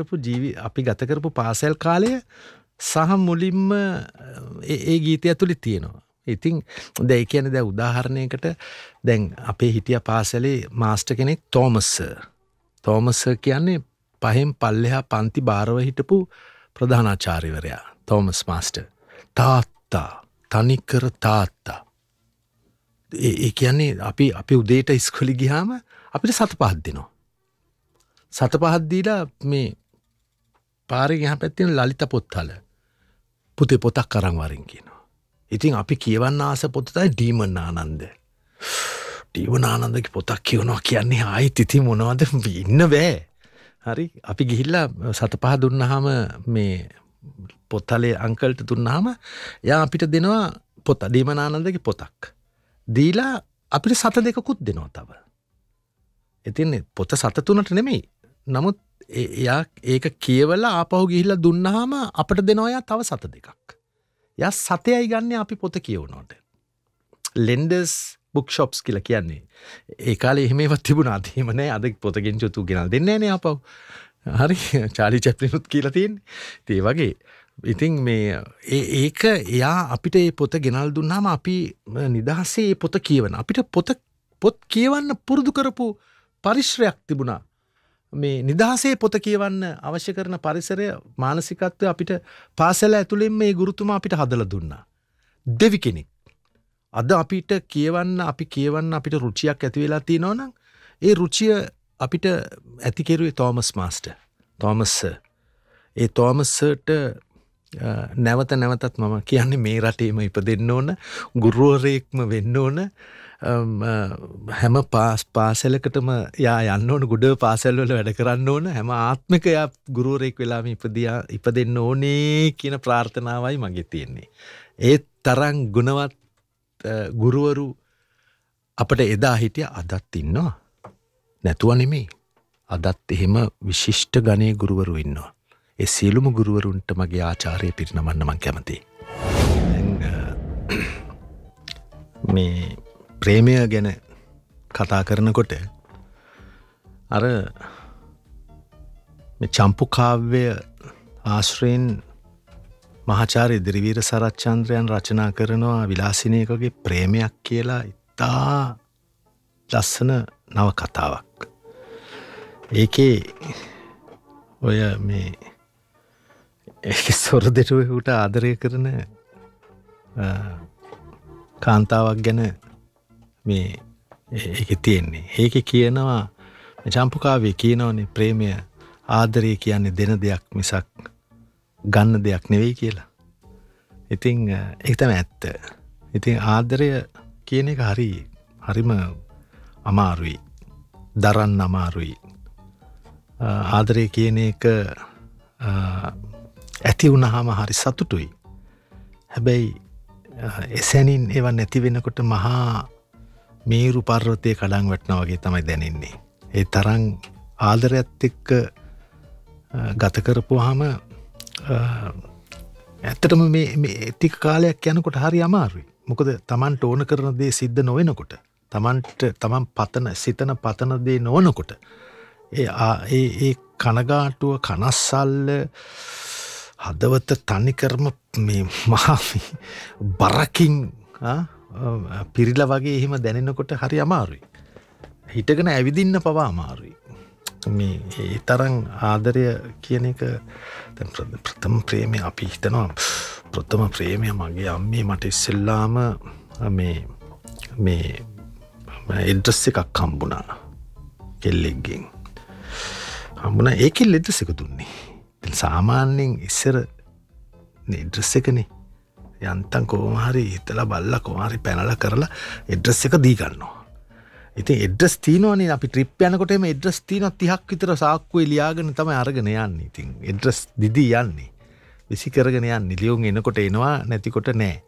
ගත කරපු පාසල් කාලය සහ මුලින්ම ඒ ගීතය ඇතුලේ තියෙනවා. ඉතින් දැන් ඒ කියන්නේ දැන් උදාහරණයකට දැන් අපේ හිටියා පාසලේ මාස්ටර් කෙනෙක් තෝමස් සර් කියන්නේ පහෙන් පල්ලෙහා පන්ති බාරව හිටපු ප්‍රධානාචාර්යවරයා තෝමස් මාස්ටර්. තාත්තා තනිකර තාත්තා. ඒ කියන්නේ අපි උදේට ඉස්කෝලේ ගියාම අපිට 7-5ක් දෙනවා. 7-5ක් දීලා මේ පාරේ යහ පැත්තේ ලලිත පොත්වල පුතේ පොතක් අරන් වරින් කියනවා. ඉතින් අපි කියවන්න ආස පොත තමයි ඩීමන් ආනන්ද. ඩීමන් ආනන්දගේ පොතක් කියවනවා කියන්නේ ආයෙත් ඉතින් මොනවද ඉන්න බෑ. හරි අපි ගිහිල්ලා 7-5 දුන්නාම මේ පොතලේ අංකල්ට දුන්නාම එයා අපිට දෙනවා පොත ඩීමන් ආනන්දගේ පොතක්. දීලා අපිට 7-2කුත් දෙනවා තව. ඉතින් පොත 7-3ට නෙමෙයි. නමුත් එයා ඒක කියවලා ආපහු ගිහිල්ලා දුන්නාම අපිට දෙනවා එයා තව 7-2ක්. එයා 7යි ගන්න අපි පොත කියවනකොට. ලෙන්ඩර්ස් බුක් ෂොප්ස් කියලා කියන්නේ. ඒ කාලේ එහෙම ඒවා තිබුණා. එහෙම නෑ. අද පොත ගෙන්චුතු ගෙනල් දෙන්නේ නෑනේ ආපහු. හරි චාලි චැප්ලිනුත් කියලා තියෙන්නේ. ඉතින් ඒ වගේ ඉතින් මේ ඒක එයා අපිට මේ පොත ගෙනල් දුන්නාම අපි නිදහසේ මේ පොත කියවන. අපිට පොත් කියවන්න පුරුදු කරපු පරිශ්‍රයක් තිබුණා. මේ නිදහසේ පොත කියවන්න අවශ්‍ය කරන පරිසරය මානසිකත්වය අපිට පාසල ඇතුළෙන් මේ ගුරුතුමා අපිට හදලා දුන්නා. දෙවි කෙනෙක්. අද අපිට කියවන්න අපිට රුචියක් ඇති වෙලා තියෙනවා නම් ඒ රුචිය අපිට ඇති කෙරුවේ තෝමස් මාස්ටර්. Thomas sir. ඒ තෝමස් සර්ට නැවත නැවතත් මම කියන්නේ මේ රටේම ඉපදෙන්න ඕන, ගුරුවරයෙක්ම වෙන්න ඕන. හැම පාසලකටම යා යන්න ඕන, ගුඩ පාසල් වල වැඩ කරන්න ඕන. හැම ආත්මික යා ගුරුවරයෙක් වෙලාම ඉපදෙන්න ඕනේ කියන ප්‍රාර්ථනාවයි මගේ තියෙන්නේ. ඒ තරම් ගුණවත් ගුරුවරු අපිට එදා හිටියා, අදත් ඉන්නවා. නැතුව නෙමෙයි. අදත් එහෙම විශිෂ්ට ගණයේ ගුරුවරු ඉන්නවා. ඒ සියලුම ගුරුවරුන්ට මගේ ආචාර්ය පිරිනමන්න මම කැමතියි. මේ ප්‍රේමය ගැන කතා කරනකොට අර මේ චම්පු කාව්‍ය ආශ්‍රයෙන් මහාචාර්ය දිරිවීර සරච්චන්ද්‍රයන් රචනා කරනවා විලාසිනයකගේ ප්‍රේමයක් කියලා ඉතා ලස්සන නව කතාවක්. ඒකේ ඔය මේ සොරදෙටුවෙකුට ආදරය කරන කාන්තාවක් ගැන මේ ඒක තියෙන්නේ. ඒකේ කියනවා චම්පකාවේ කියනවනේ ප්‍රේමය ආදරය කියන්නේ දෙන දෙයක් මිසක් ගන්න දෙයක් නෙවෙයි කියලා. ඉතින් ඒක තමයි ඇත්ත. ඉතින් ආදරය කියන එක හරිම අමාරුයි. දරන්න අමාරුයි. ආදරය කියන එක ඇති වුණාම හරි සතුටුයි. හැබැයි එසැනින් ඒවා නැති වෙනකොට මහා මේරු පර්වතයේ කඩන් වැටෙනවා වගේ තමයි දැනෙන්නේ. ඒ තරම් ආදරයත් එක්ක ගත කරපුවාම ඇත්තටම මේ ටික කාලයක් යනකොට හරි අමාරුයි. මොකද Tamanට ඕන කරන දේ සිද්ධ නොවෙනකොට, Taman සිතන පතන දේ නොවනකොට ඒ කනගාටුව, කනස්සල්ල, හදවත තනිකරම මේ මහා බරකින් පිරිලා වගේ එහෙම දැනෙනකොට හරි අමාරුයි. හිටගෙන ඇවිදින්න පවා අමාරුයි. මේ ඒ තරම් ආදරය කියන එක ප්‍රථම ප්‍රේමය අපි හිතනවා ප්‍රථම ප්‍රේමය මගේ අම්මේ මට ඉස්සෙල්ලාම මේ එඩ්‍රස් එකක් හම්බුණා කෙල්ලෙක්ගෙන්. හම්බුණා ඒ කෙල්ල එඩ්‍රස් එක දුන්නේ. ඉතින් සාමාන්‍යයෙන් ඉස්සර එඩ්‍රස් එකනේ යන්තම් කොහොම හරි හිතලා බල්ලා කොහොම හරි පැනලා කරලා එඩ්‍රස් එක දී ගන්නවා. ඉතින් එඩ්‍රස් තියෙනවනේ අපි ට්‍රිප් යනකොට එමේ එඩ්‍රස් තියෙනවා 30ක් විතර සාක්කුවේ ලියාගෙන තමයි අරගෙන යන්නේ. ඉතින් එඩ්‍රස් දිදී යන්නේ. විසි කරගෙන යන්නේ. ලියුම් එනකොට එනවා නැතිකොට නෑ.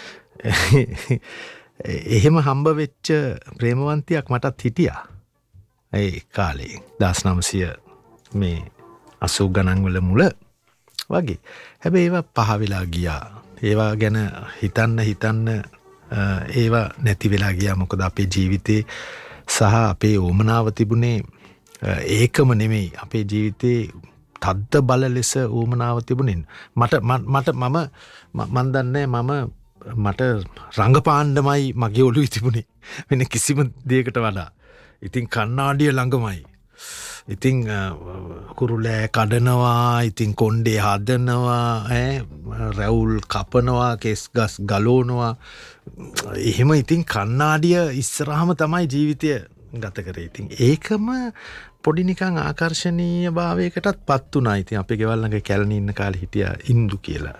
එහෙම හම්බ වෙච්ච ප්‍රේමවන්තියක් මටත් හිටියා. ඒ කාලේ 1900 මේ 80 ගණන් වල මුල වගේ. හැබැයි ඒවා පහ වෙලා ගියා. ඒවා ගැන හිතන්න ඒවා නැති වෙලා ගියා. මොකද අපේ ජීවිතේ සහ අපේ ඕමනාව තිබුණේ ඒකම නෙමෙයි. අපේ ජීවිතේ තද්ද බල ලෙස ඕමනාව තිබුණේ මම දන්නේ මට රංගපාණ්ඩමයි මගේ ඔළුවේ තිබුණේ වෙන කිසිම දෙයකට වඩා. ඉතින් කන්නාඩිය ළඟමයි. ඉතින් කුරුලෑ කඩනවා, ඉතින් කොණ්ඩේ හදනවා, රැවුල් කපනවා, කෙස් ගස් ගලවනවා. එහෙම ඉතින් කන්නාඩිය ඉස්සරහම තමයි ජීවිතය ගත කරේ. ඉතින් ඒකම පොඩි නිකන් ආකර්ශනීය භාවයකටත් පත් වුණා. ඉතින් අපේ ගෙවල් ළඟ කැලණි ඉන්න කාලේ හිටියා ඉන්දු කියලා.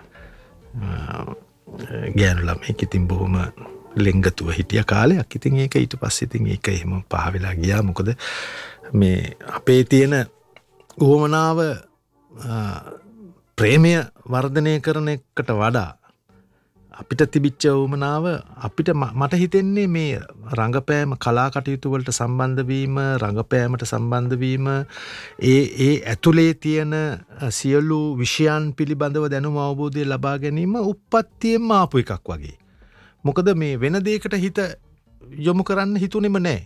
ගෑනු ළමෙක් ඉතින් බොහොම ලෙංගතුව හිටිය කාලයක්. ඉතින් ඒක ඊට පස්සේ ඉතින් ඒක එහෙම පහ වෙලා ගියා. මොකද මේ අපේ තියෙන උවමනාව ප්‍රේමය වර්ධනය කරන එකට වඩා අපිට තිබිච්ච උවමනාව අපිට මට හිතෙන්නේ මේ රංගපෑම කලා කටයුතු වලට සම්බන්ධ වීම, රංගපෑමට සම්බන්ධ වීම, ඒ ඇතුලේ තියෙන සියලු විෂයන් පිළිබඳව දැනුම අවබෝධය ලබා ගැනීම උප්පත්තියෙන්ම ආපු එකක් වගේ. මොකද මේ වෙන දෙයකට හිත යොමු කරන්න හිතුනේම නැහැ.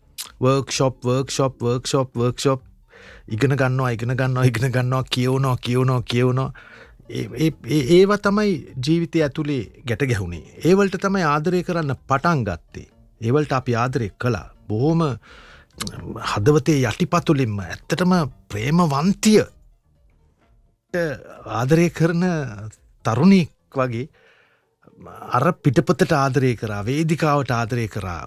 වර්ක්ෂොප් ඉගෙන ගන්නවා කියවනවා. ඒවා තමයි ජීවිතය ඇතුලේ ගැට ගැහුණේ. ඒවලට තමයි ආදරය කරන්න පටන් ගත්තේ. ඒවලට අපි ආදරය කළා. බොහොම හදවතේ යටිපතුලින්ම ඇත්තටම ප්‍රේමවන්තිය ආදරය කරන තරුණියෙක් වගේ අර පිටපතට ආදරය කරා, වේදිකාවට ආදරය කරා.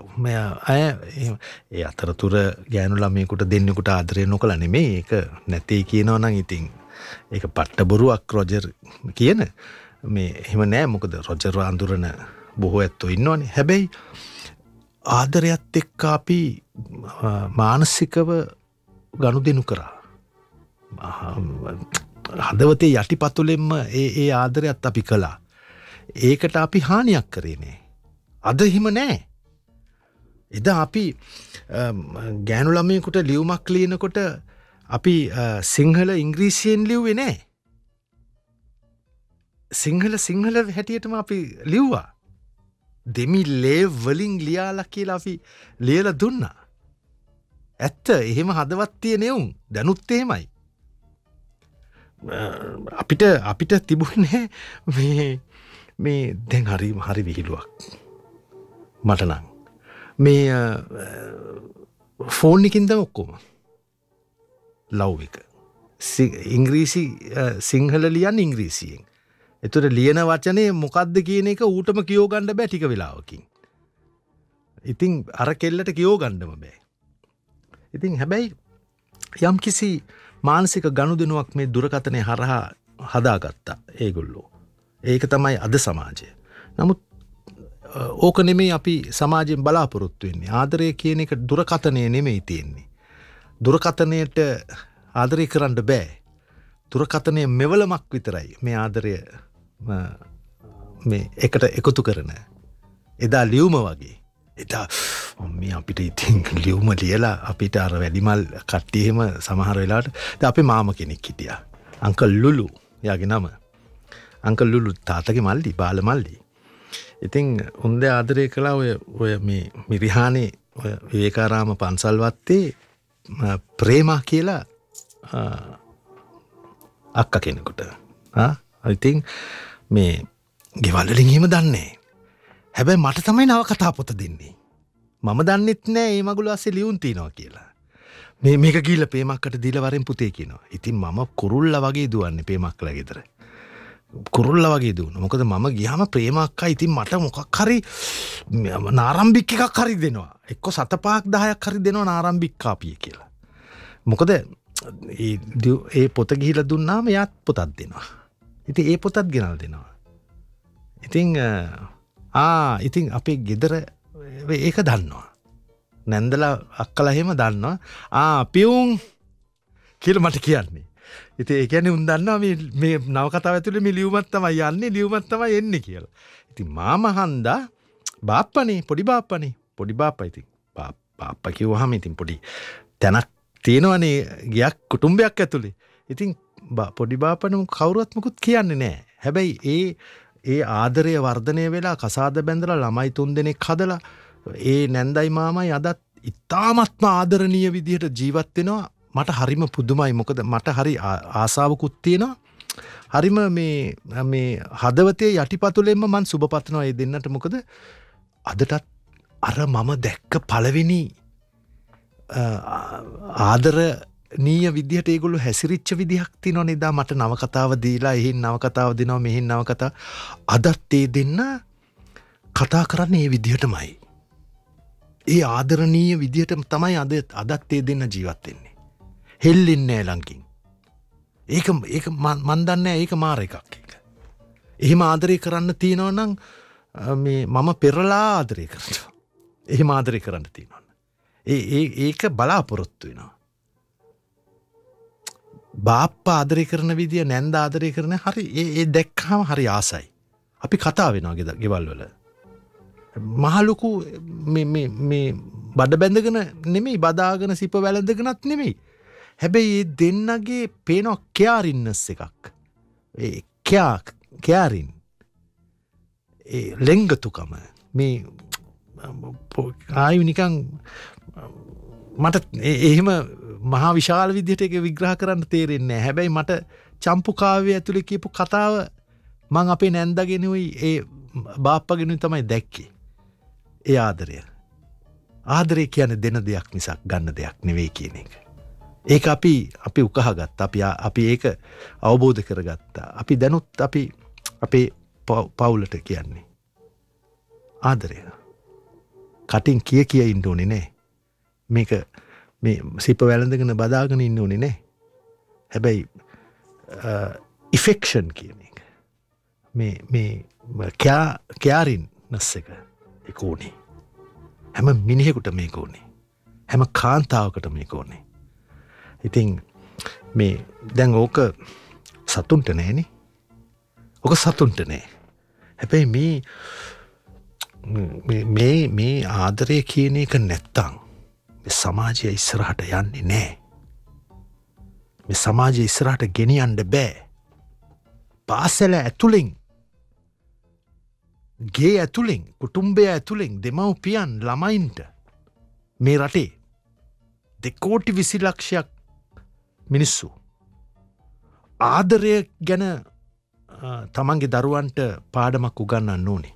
ඒ අතරතුර ගෑනු ළමයෙකුට දෙන්නෙකුට ආදරය නොකළ නෙමෙයි. ඒක නැtei කියනවා නම් ඉතින් ඒක පට්ට බොරුවක් රොජර් කියන. මේ එහෙම නෑ. මොකද රොජර් අඳුරන බොහෝ ඇත්තෝ ඉන්නවනේ. හැබැයි ආදරයත් එක්ක අපි මානසිකව ගනුදෙනු කරා. හදවතේ යටිපතුලෙන්ම ඒ ආදරයත් අපි කළා. ඒකට අපි හානියක් කරේ නෑ. අද හිම නෑ. එදා අපි ගෑනු ළමයෙකුට ලියුමක් ලියනකොට අපි සිංහල ඉංග්‍රීසියෙන් ලිව්වේ නෑ. සිංහල හැටියටම අපි ලිව්වා. දෙමිල්ලේ වලින් ලියාලා කියලා අපි ලියලා දුන්නා. ඇත්ත එහෙම හදවත් තියෙන එවුන් දැනුත් එහෙමයි. අපිට තිබුණේ මේ දැන් හරි විහිළුවක් මට නම් මේ ෆෝන් එකකින් දැන් ඔක්කොම ලව් එක ඉංග්‍රීසි සිංහල ලියන්නේ ඉංග්‍රීසියෙන්. එතකොට ලියන වචනේ මොකද්ද කියන එක ඌටම කියව ගන්න බෑ ටික වෙලාවකින්. ඉතින් අර කෙල්ලට කියෝ ගන්නම බෑ. ඉතින් හැබැයි යම් කිසි මානසික ගනුදෙනුවක් මේ දුරකථනය හරහා හදාගත්තා ඒගොල්ලෝ. ඒක තමයි අද සමාජය. නමුත් ඕක නෙමෙයි අපි සමාජයෙන් බලාපොරොත්තු වෙන්නේ. ආදරය කියන එක දුරකථනය නෙමෙයි තියෙන්නේ. දුරකථනයට ආදරය කරන්න බෑ. දුරකථනය මෙවලමක් විතරයි මේ ආදරය මේ එකට එකතු කරන. එදා ලියුම වගේ. එදා මේ අපිට ඉතින් ලියුම ලියලා අපිට අර වැඩිමල් කට්ටියම සමහර වෙලාවට අපේ මාම කෙනෙක් හිටියා. අංකල් ලුලු යාගේ නම. අංකල් ලුලු තාත්තගේ මල්ලි බාල මල්ලි. ඉතින් උන්දේ ආදරය කළා ඔය මේ මිරිහානේ ඔය විවේකාරාම පන්සල් වත්තේ ප්‍රේමා කියලා අක්ක කෙනෙකුට. ඉතින් මේ ගෙවල් වලින් එහෙම දන්නේ. හැබැයි මට තමයි නවකතා පොත දෙන්නේ. මම දන්නෙත් නෑ මේ මගුල ASCII ලියුම් තියනවා කියලා. මේක ගිහලා පේමක්කට දීලා වරෙන් පුතේ කියනවා. ඉතින් මම කුරුල්ලා වගේ දුවන්නේ පේමක්ලා ගෙදර. කුරුල්ලා වගේ දුවනවා. මොකද මම ගියාම ප්‍රේමක්කා ඉතින් මට මොකක් හරි නාරම්බික් එකක් හරි දෙනවා. එක්ක 7-5ක් 10ක් හරි දෙනවා නාරම්බික් කාපිය කියලා. මොකද ඒ පොත ගිහිලා දුන්නාම එයාත් පොතක් දෙනවා. ඉතින් ඒ පොතත් ගෙනල්ලා දෙනවා. ඉතින් ඉතින් අපේ ගෙදර ඒක දන්නවා. නැන්දලා අක්කලා එහෙම දන්නවා. පියුම් කියලා මට කියන්නේ. ඉතින් ඒ කියන්නේ උන් දන්නවා මේ නවකතාව ඇතුලේ මේ ලියුමක් තමයි යන්නේ ලියුමක් තමයි එන්නේ කියලා. ඉතින් මාමා හන්දා බාප්පනේ පොඩි බාප්පනේ. පොඩි බාප්පා ඉතින් බාප්පා කිව්වහම ඉතින් පොඩි තැනක් තියෙනවනේ ගියක් කුටුම්බයක් ඇතුලේ. ඉතින් පොඩි බාප්පනේ කවුරුවත් මුකුත් කියන්නේ නැහැ. හැබැයි ඒ ආදරය වර්ධනය වෙලා කසාද බැඳලා ළමයි 3 දෙනෙක් හදලා ඒ නැන්දයි මාමයි අදත් ඉතාමත්ම ආදරණීය විදිහට ජීවත් වෙනවා. මට හරිම පුදුමයි. මොකද මට හරි ආසාවකුත් තියෙනවා. හරිම මේ හදවතේ යටිපතුලෙන්ම මං සුබ පතනවා ඒ දෙන්නට. මොකද අදටත් අර මම දැක්ක පළවෙනි ආදරණීය විදිහට ඒගොල්ලෝ හැසිරිච්ච විදිහක් තියෙනවනේ. එදා මට නවකතාව දීලා එහෙන් නවකතාව දෙනවා මෙහෙන් නවකතාව. අදත් ඒ දෙන්න කතා කරන්නේ ඒ විදිහටමයි. ඒ ආදරණීය විදිහට තමයි අදත් ඒ දෙන්න ජීවත් වෙන්නේ. හෙල්ලෙන්නේ නැහැ ළඟින්. ඒක මන් දන්නේ ඒක මාර එකක් ඒක. එහෙම ආදරය කරන්න තියෙනවා නම් මේ මම පෙරලා ආදරය කරනවා. එහෙම ආදරය කරන්න තියෙනවා. ඒක බලාපොරොත්තු වෙනවා. බාප්පා ආදරය කරන විදිය නැන්ද ආදරය කරන හරි ඒ දැක්කම හරි ආසයි. අපි කතා වෙනවා ගෙවල් වල. මහලුකු මේ බඩ බැඳගෙන නෙමෙයි බදාගෙන සිප වැළඳගෙනත් නෙමෙයි. හැබැයි ඒ දෙන්නගේ පේනවා කෙයාරින්නස් එකක්. ඒ කෙයාරින් ඒ ලෙංගතුකම මේ ආයු නිකන් මට එහෙම මහා විශාල විදිහට ඒක විග්‍රහ කරන්න තේරෙන්නේ නැහැ. හැබැයි මට චම්පු කාව්‍ය ඇතුලේ කියපු කතාව මං අපේ නැන්දගෙනුයි ඒ බාප්පගෙනුයි තමයි දැක්කේ. ඒ ආදරය. ආදරය කියන්නේ දෙන දෙයක් මිසක් ගන්න දෙයක් නෙවෙයි කියන එක. ඒක අපි උකහාගත්තා. අපි ඒක අවබෝධ කරගත්තා. අපි දැනුත් අපි අපේ පවුලට කියන්නේ ආදරය. කටින් කිය ඉන්න ඕනේ නෑ. මේක මේ සිප වැළඳගෙන බදාගෙන ඉන්න ඕනේ නෑ. හැබැයි ඉෆෙක්ෂන් කියන එක මේ කෑරින් නස් එක ඒක ඕනේ. හැම මිනිහෙකුට මේක ඕනේ. හැම කාන්තාවකට මේක ඕනේ. ඉතින් මේ දැන් ඕක සතුන්ට නෑනේ. ඕක සතුන්ට නෑ. හැබැයි මේ ආදරය කියන එක නැත්තම් මේ සමාජය ඉස්සරහට යන්නේ නෑ. මේ සමාජය ඉස්සරහට ගෙනියන්න බෑ. පාසල ඇතුලෙන් ගේ ඇතුලෙන් කුටුම්බය ඇතුලෙන් දෙමව්පියන් ළමයින්ට මේ රටේ 2,20,00,000ක් මිනිස්සු ආදරය ගැන තමන්ගේ දරුවන්ට පාඩමක් උගන්වන්න ඕනේ.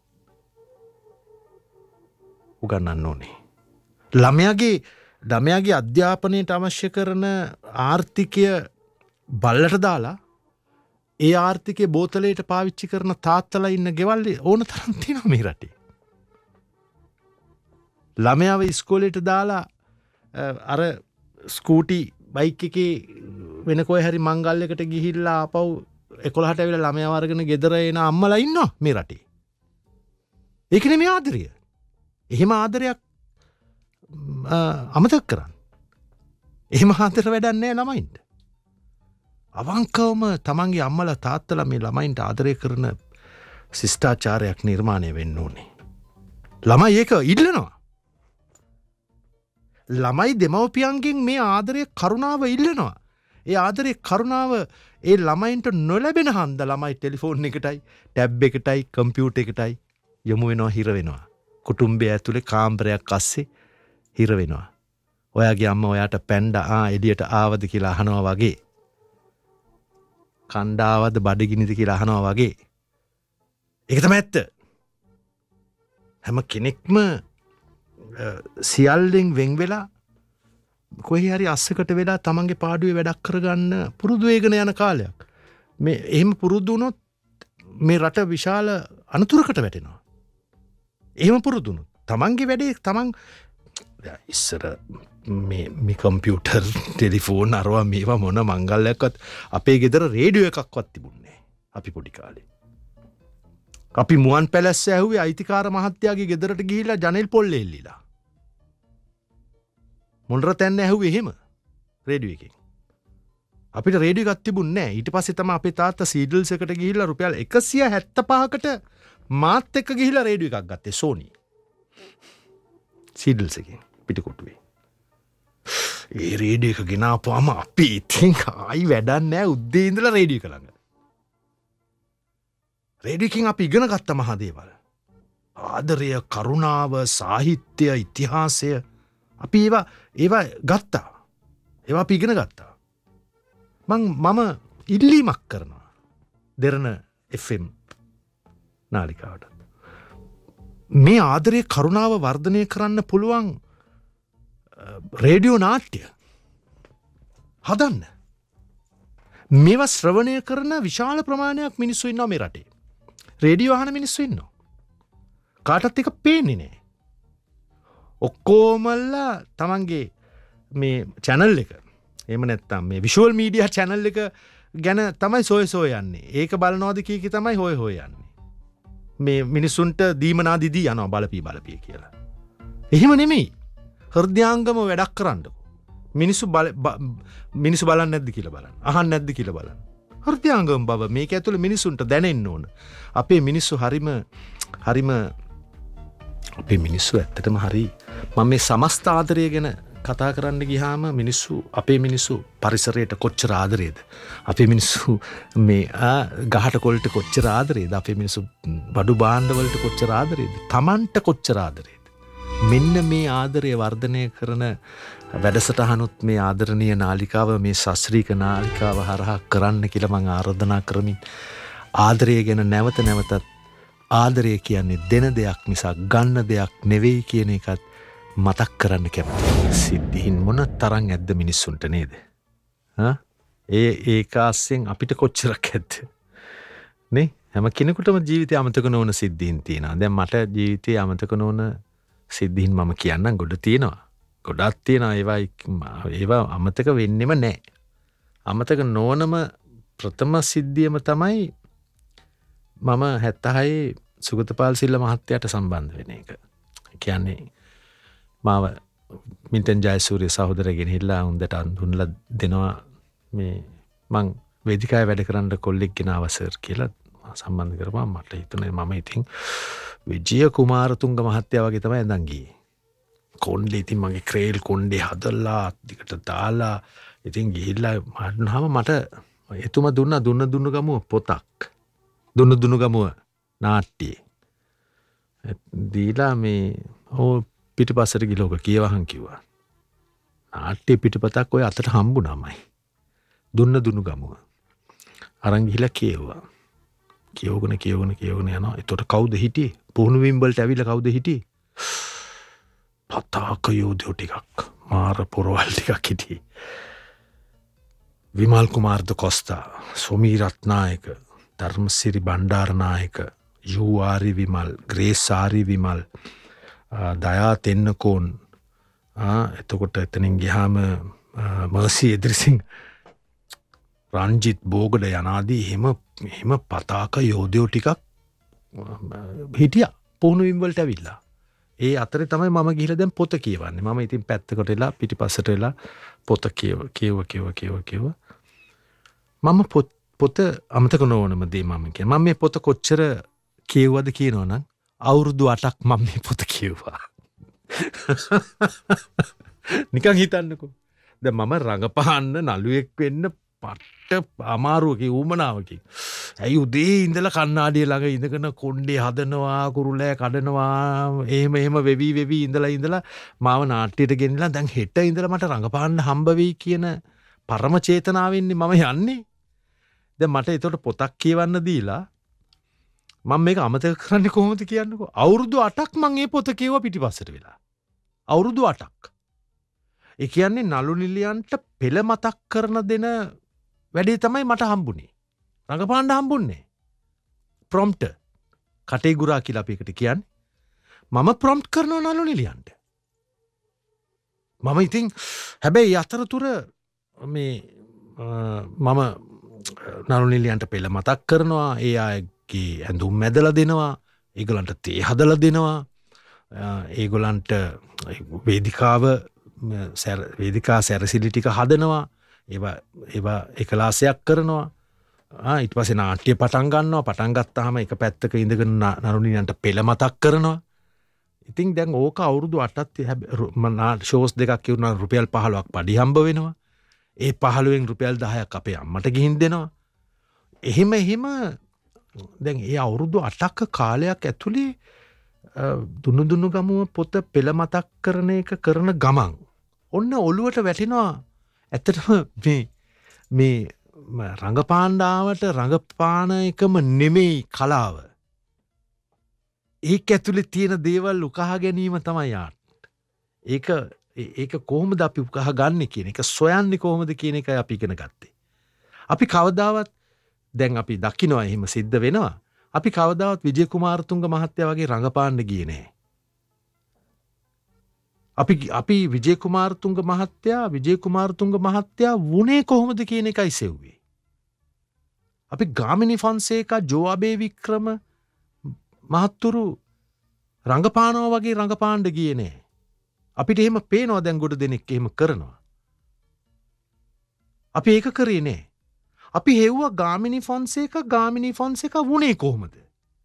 ළමයාගේ අධ්‍යාපනයට අවශ්‍ය කරන ආර්ථිකය බල්ලට දාලා ඒ ආර්ථිකය බෝතලයට පාවිච්චි කරන තාත්තලා ඉන්න ගෙවල් ඕන තරම් තියෙනවා මේ රටේ. ළමයාව ඉස්කෝලේට දාලා අර ස්කූටි බයික් එකේ වෙන කොයි හරි මංගල්‍යයකට ගිහිල්ලා ආපහු 11ට ඇවිල්ලා ළමයාව අරගෙන ගෙදර එන අම්මලා ඉන්නවා මේ රටේ. ඒක නෙමෙයි ආදරය. එහෙම ආදරයක් අමතක කරන්න. එහෙම ආදර වැඩක් නැහැ ළමයින්ට. අවංකවම තමන්ගේ අම්මලා තාත්තලා මේ ළමයින්ට ආදරය කරන ශිෂ්ටාචාරයක් නිර්මාණය වෙන්න ඕනේ. ළමයි ඒක ඉල්ලනවා. ළමයි දෙමව්පියන්ගෙන් මේ ආදරය කරුණාව ඉල්ලනවා. ඒ ආදරේ කරුණාව ඒ ළමයින්ට නොලැබෙන හන්ද ළමයි ටෙලිෆෝන් එකටයි ටැබ් එකටයි කම්පියුටර් එකටයි යොමු වෙනවා හිර වෙනවා. කුටුම්බය ඇතුලේ කාමරයක් අස්සේ හිර වෙනවා. ඔයාගේ අම්මා ඔයාට පැන්ඩා එළියට ආවද කියලා අහනවා වගේ. කණ්ඩාවද බඩගිනිද කියලා අහනවා වගේ. ඒක තමයි ඇත්ත. හැම කෙනෙක්ම සියල්ලෙන් වෙන් වෙලා කොහේ හරි අස්සකට වෙලා තමන්ගේ පාඩුවේ වැඩක් කරගන්න පුරුදු වෙගෙන යන කාලයක්. මේ එහෙම පුරුදු වුණොත් මේ රට විශාල අනතුරකට වැටෙනවා. එහෙම පුරුදු වුණොත් තමන්ගේ වැඩේ තමන් ඉස්සර මේ කම්පියුටර් ටෙලිෆෝන් අරවා මේවා මොන මංගල්‍යයක්වත් අපේ ගෙදර රේඩියෝ එකක්වත් තිබුණේ නැහැ. අපි පොඩි කාලේ. අපි මුවන් පැලැස්ස ඇහුවේ අයිතිකාර මහත්තයාගේ ගෙදරට ගිහිල්ලා ජනෙල් පොල්ලේ එල්ලිලා. මොනර තැන්න ඇහුවේ එහෙම රේඩියෝ එකෙන්. අපිට රේඩියෝ එකක් තිබුණේ නැහැ. ඊට පස්සේ තමයි අපේ තාත්තා සීඩල්ස් එකට ගිහිල්ලා රුපියල් 175කට මාත් එක්ක ගිහිල්ලා රේඩියෝ එකක් ගත්තේ සෝනි. සීඩල්ස් එකෙන් පිටිකොටුවේ. ඒ රේඩියෝ එක ගෙනාපුවාම අපි ඉතින් ආයි වැඩක් නැහැ උද්දී ඉඳලා රේඩියෝ එක ළඟ. රේඩියෝ එකෙන් අපි ඉගෙන ගත්ත මහා දේවල්. ආදරය, කරුණාව, සාහිත්‍ය, ඉතිහාසය අපි ඒවා ගත්තා. ඒවා අපි ඉගෙන ගත්තා. මම ඉල්ලීමක් කරනවා දෙරණ FM නාලිකාවට. මේ ආදරයේ කරුණාව වර්ධනය කරන්න පුළුවන් රේඩියෝ නාට්‍ය හදන්න. මේවා ශ්‍රවණය කරන විශාල ප්‍රමාණයක් මිනිස්සු ඉන්නවා මේ රටේ. රේඩියෝ අහන මිනිස්සු ඉන්නවා. කාටත් එක පේන්නේ නැහැ. ඔක්කොමලා තමන්ගේ මේ channel එක එහෙම නැත්නම් මේ visual media channel එක ගැන තමයි සොය යන්නේ. ඒක බලනවාද කී තමයි හොය යන්නේ. මේ මිනිසුන්ට දීමනා දිදී යනවා බලපී කියලා. එහෙම නෙමෙයි. හෘදයාංගම වැඩක් කරන්නකෝ. මිනිස්සු බලන්නේ නැද්ද කියලා බලන්න. අහන්නේ නැද්ද කියලා බලන්න. හෘදයාංගම බව මේක ඇතුළේ මිනිසුන්ට දැනෙන්න ඕන. අපේ මිනිස්සු හරිම අපේ මිනිස්සු ඇත්තටම හරි. මම මේ සමස්ත ආදරය ගැන කතා කරන්න ගියාම අපේ මිනිස්සු පරිසරයට කොච්චර ආදරේද? අපේ මිනිස්සු මේ ගහට කොල්ලට කොච්චර ආදරේද? අපේ මිනිස්සු බඩු භාණ්ඩ වලට කොච්චර ආදරේද? Tamanට කොච්චර ආදරේද? මෙන්න මේ ආදරය වර්ධනය කරන වැඩසටහනුත් මේ ආදරණීය නාලිකාව මේ ශාස්ත්‍රීය නාලිකාව හරහා කරන්න කියලා මම ආරාධනා කරමින් ආදරය ගැන නැවත නැවතත් ආදරය කියන්නේ දෙන දෙයක් මිසක් ගන්න දෙයක් නෙවෙයි කියන එකත් මතක් කරන්න කැමතියි. සිද්ධීන් මොන තරම් ඇද්ද මිනිස්සුන්ට නේද? ඒකාස්සෙන් අපිට කොච්චරක් ඇද්ද? නේ? හැම කෙනෙකුටම ජීවිතය අමතක නොවන සිද්ධීන් තියෙනවා. දැන් මට ජීවිතේ අමතක නොවන සිද්ධීන් මම කියන්නම් ගොඩ තියෙනවා. ගොඩක් තියෙනවා. ඒවා අමතක වෙන්නෙම නැහැ. අමතක නොවනම ප්‍රථම සිද්ධියම තමයි මම 76 සුගතපාල සිල්ල මහත්තයාට සම්බන්ධ වෙන එක. කියන්නේ මාව මින්ටන් ජයසූරිය සහෝදරයා ගෙනහිල්ලා උන්දට අඳුන්ලා දෙනවා මේ මං වේදිකාවේ වැඩ කරන්න කොල්ලෙක් ගෙනාවා සර් කියලා සම්බන්ධ කරපුවා. මට හිතුනේ මම ඉතින් විජය කුමාරතුංග මහත්තයා වගේ තමයි ඇඳන් ගියේ. කොණ්ඩේ ඉතින් මගේ ක්‍රේල් කොණ්ඩේ හදලා දිකට දාලා ඉතින් ගිහිල්ලා මට එතුමා දුන්න ගමුව පොතක්. දුන්න ගමුව නාට්‍යයේ. දීලා මේ පිටිපස්සට ගිහලා ඔක කියවහන් කිව්වා. නාට්‍ය පිටපතක් ඔය අතට හම්බුනාමයි. දුන්න ගමුව. අරන් ගිහලා කියවුවා. කියවගෙන යනවා. එතකොට කවුද හිටියේ? පුහුණු වීම් වලට ඇවිල්ලා කවුද හිටියේ? පතාක යෝධයෝ ටිකක්. මාර පොරවල් ටිකක් හිටියේ. විමල් කුමාර් ද කොස්තා, සොමී රත්නායක, ධර්මසිරි බණ්ඩාරනායක, යූආරි විමල්, ග්‍රේස් ආරි විමල්, දයා තෙන්නකෝන් එතකොට එතනින් ගියාම මර්සි එදිරිසිංහ රංජිත් බෝගඩ යනාදී එහෙම පතාක යෝධයෝ ටිකක් හිටියා පුහුණුවීම් වලට ඇවිල්ලා. ඒ අතරේ තමයි මම ගිහිල්ලා දැන් පොත කියවන්නේ. මම ඉතින් පැත්තකට වෙලා පිටිපස්සට වෙලා පොත කියව. මම පොත අමතක නොවනම දේ මම කියන්නේ. මම මේ පොත කොච්චර කියවුවද කියනවනම් අවුරුදු 8ක් මම මේ පොත කියවුවා. නිකන් හිතන්නකෝ. දැන් මම රඟපාන්න නළුවෙක් වෙන්න පට්ට අමාරුවකි ඌමනාවකි. ඇයි උදේ ඉඳලා කණ්ණාඩිය ළඟ ඉඳගෙන කොණ්ඩේ හදනවා, කුරුලෑ කඩනවා, එහෙම වෙවි ඉඳලා මාව නාට්‍යයට ගෙනිලා දැන් හෙට ඉඳලා මට රඟපාන්න හම්බ වෙයි කියන පරම චේතනාවෙන්නේ මම යන්නේ. දැන් මට ඒතකොට පොතක් කියවන්න දීලා මම මේක අමතක කරන්නේ කොහොමද කියන්නකෝ. අවුරුදු 8ක් මම මේ පොත කියව පිටිපස්සට වෙලා. අවුරුදු 8ක්. ඒ කියන්නේ නළු නිලියන්ට පෙළ මතක් කරන දෙන වැඩේ තමයි මට හම්බුනේ. රඟපාන්න හම්බුන්නේ. ප්‍රොම්ප්ටර්. කටේ ගුරා කියලා අපි එකට කියන්නේ. මම ප්‍රොම්ප්ට් කරනවා නළු නිලියන්ට. මම ඉතින් හැබැයි අතරතුර මේ මම නළු නිලියන්ට පෙළ මතක් කරනවා. ඒ අයගේ ඇඳුම් මැදලා දෙනවා. ඒගොල්ලන්ට තේ හදලා දෙනවා. ඒගොල්ලන්ට වේදිකා සැරසිලි ටික හදනවා. ඒවා එකලාසයක් කරනවා. ඊට පස්සේ නාට්‍ය පටන් ගන්නවා. පටන් ගත්තාම එක පැත්තක ඉඳගෙන නළු නිලියන්ට පෙළ මතක් කරනවා. ඉතින් දැන් ඕක අවුරුදු 8ක් ෂෝස් දෙකක් කියුණා රුපියල් 15ක් පඩි හම්බ වෙනවා. ඒ 15න් රුපියල් 10ක් අපේ අම්මට ගිහින් දෙනවා. එහෙම දැන් ඒ අවුරුදු 8ක කාලයක් ඇතුලේ දුන්නු ගමුව පොත පෙළ මතක් කරන එක කරන ගමන් ඔන්න ඔළුවට වැටෙනවා. ඇත්තටම මේ රංගපාණ්ඩාවට රංගපාන එකම නෙමෙයි කලාව. ඒක ඇතුලේ තියෙන දේවල් උකහා ගැනීම තමයි ආර්ට්. ඒක කොහොමද අපි උකහා ගන්න කියන එක සොයන්නේ කොහොමද කියන එකයි අපි ඉගෙන ගත්තේ. අපි කවදාවත් දැන් අපි දකිනවා එහෙම සිද්ධ වෙනවා. අපි කවදාවත් විජේ කුමාරතුංග මහත්තයා වගේ රංගපාන්න ගියේ නැහැ. අපි විජේ කුමාරතුංග මහත්තයා වුණේ කොහොමද කියන එකයි සෙව්වේ. අපි ගාමිණී ෆොන්සේකා ජෝඅබේ වික්‍රම මහත්තුරු රංගපානවා වගේ රංගපාන්න ගියේ නැහැ. අපිට එහෙම පේනවා දැන් ගොඩ දෙනෙක් එහෙම කරනවා. අපි ඒක කරේ නැහැ. අපි හෙව්වා ගාමිණී ෆොන්සේකා වුණේ කොහොමද?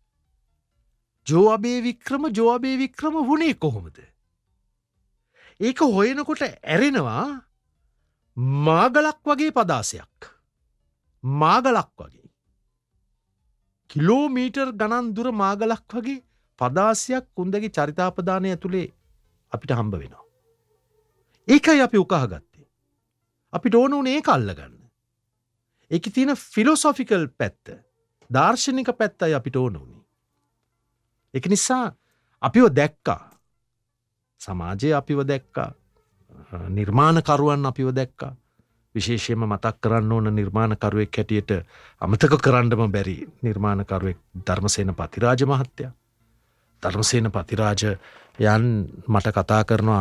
ජෝඅබේ වික්‍රම වුණේ කොහොමද? ඒක හොයනකොට ඇරෙනවා මාගලක් වගේ පදාසයක්. මාගලක් වගේ. කිලෝමීටර් ගණන් දුර මාගලක් වගේ පදාසයක් කුන්දගේ චරිතාපදානය ඇතුලේ අපිට හම්බ වෙනවා. ඒකයි අපි උකහා ගත්තේ. අපිට ඕන උනේ ඒක අල්ලගන්න. ඒකේ තියෙන ෆිලොසොෆිකල් පැත්ත, දාර්ශනික පැත්තයි අපිට ඕන උනේ. ඒක නිසා අපිව දැක්කා. සමාජයේ අපිව දැක්කා. නිර්මාණකරුවන් අපිව දැක්කා. විශේෂයෙන්ම මතක් කරන්න ඕන නිර්මාණකරුවෙක් හැටියට අමතක කරන්නම බැරි නිර්මාණකරුවෙක් ධර්මසේන පතිරාජ මහත්තයා. ධර්මසේන පතිරාජ යන් මට කතා කරනවා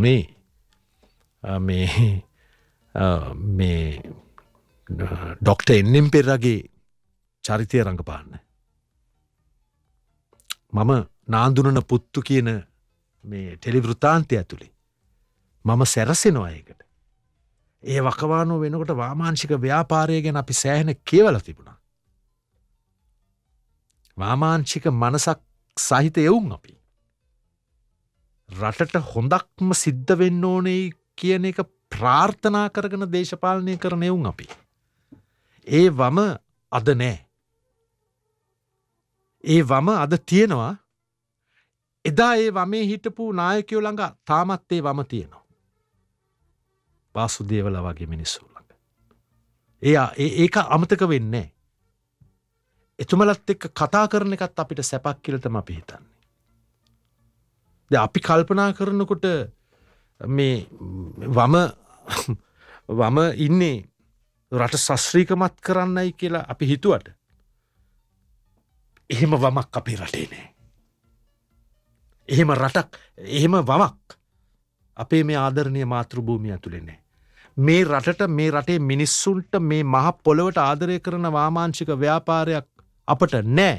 93 මේ ඩොක්ටර් එන්.එම්. පෙරේරාගේ චරිතය රංගපාන්න. මම නාඳුනන පුත්තු කියන මේ ටෙලිවෘතාන්තය ඇතුලේ මම සැරසෙනවා ඒකට. ඒ වකවානුව වෙනකොට වාමාංශික ව්‍යාපාරය ගැන අපි සෑහෙන කියවලා තිබුණා. වාමාංශික මනසක් සහිත එවුන් අපි. රටට හොඳක්ම සිද්ධ වෙන්න ඕනේ කියන එක ප්‍රාර්ථනා කරගෙන දේශපාලනය කරන එවුන් අපි. ඒ වම අද නෑ. ඒ වම අද තියෙනවා. එදා ඒ වමේ හිටපු නායකයෝ ළඟ තාමත් ඒ වම තියෙනවා. වාසුදේවලා වගේ මිනිස්සු ළඟ. ඒක අමතක වෙන්නේ නැහැ. එතුමලත් එක්ක කතා කරන එකත් අපිට සැපක් කියලා තමයි අපි හිතන්නේ. දැන් අපි කල්පනා කරනකොට මේ වම ඉන්නේ රට ශාස්ත්‍රීයකමත් කරන්නයි කියලා අපි හිතුවට එහෙම වමක් අපේ රටේ නෑ. එහෙම රටක් එහෙම වමක් අපේ මේ ආදරණීය මාතෘභූමිය ඇතුලේ නැහැ. මේ රටට මේ රටේ මිනිස්සුන්ට මේ මහ පොළොවට ආදරය කරන වාමාංශික ව්‍යාපාරයක් අපට නැහැ.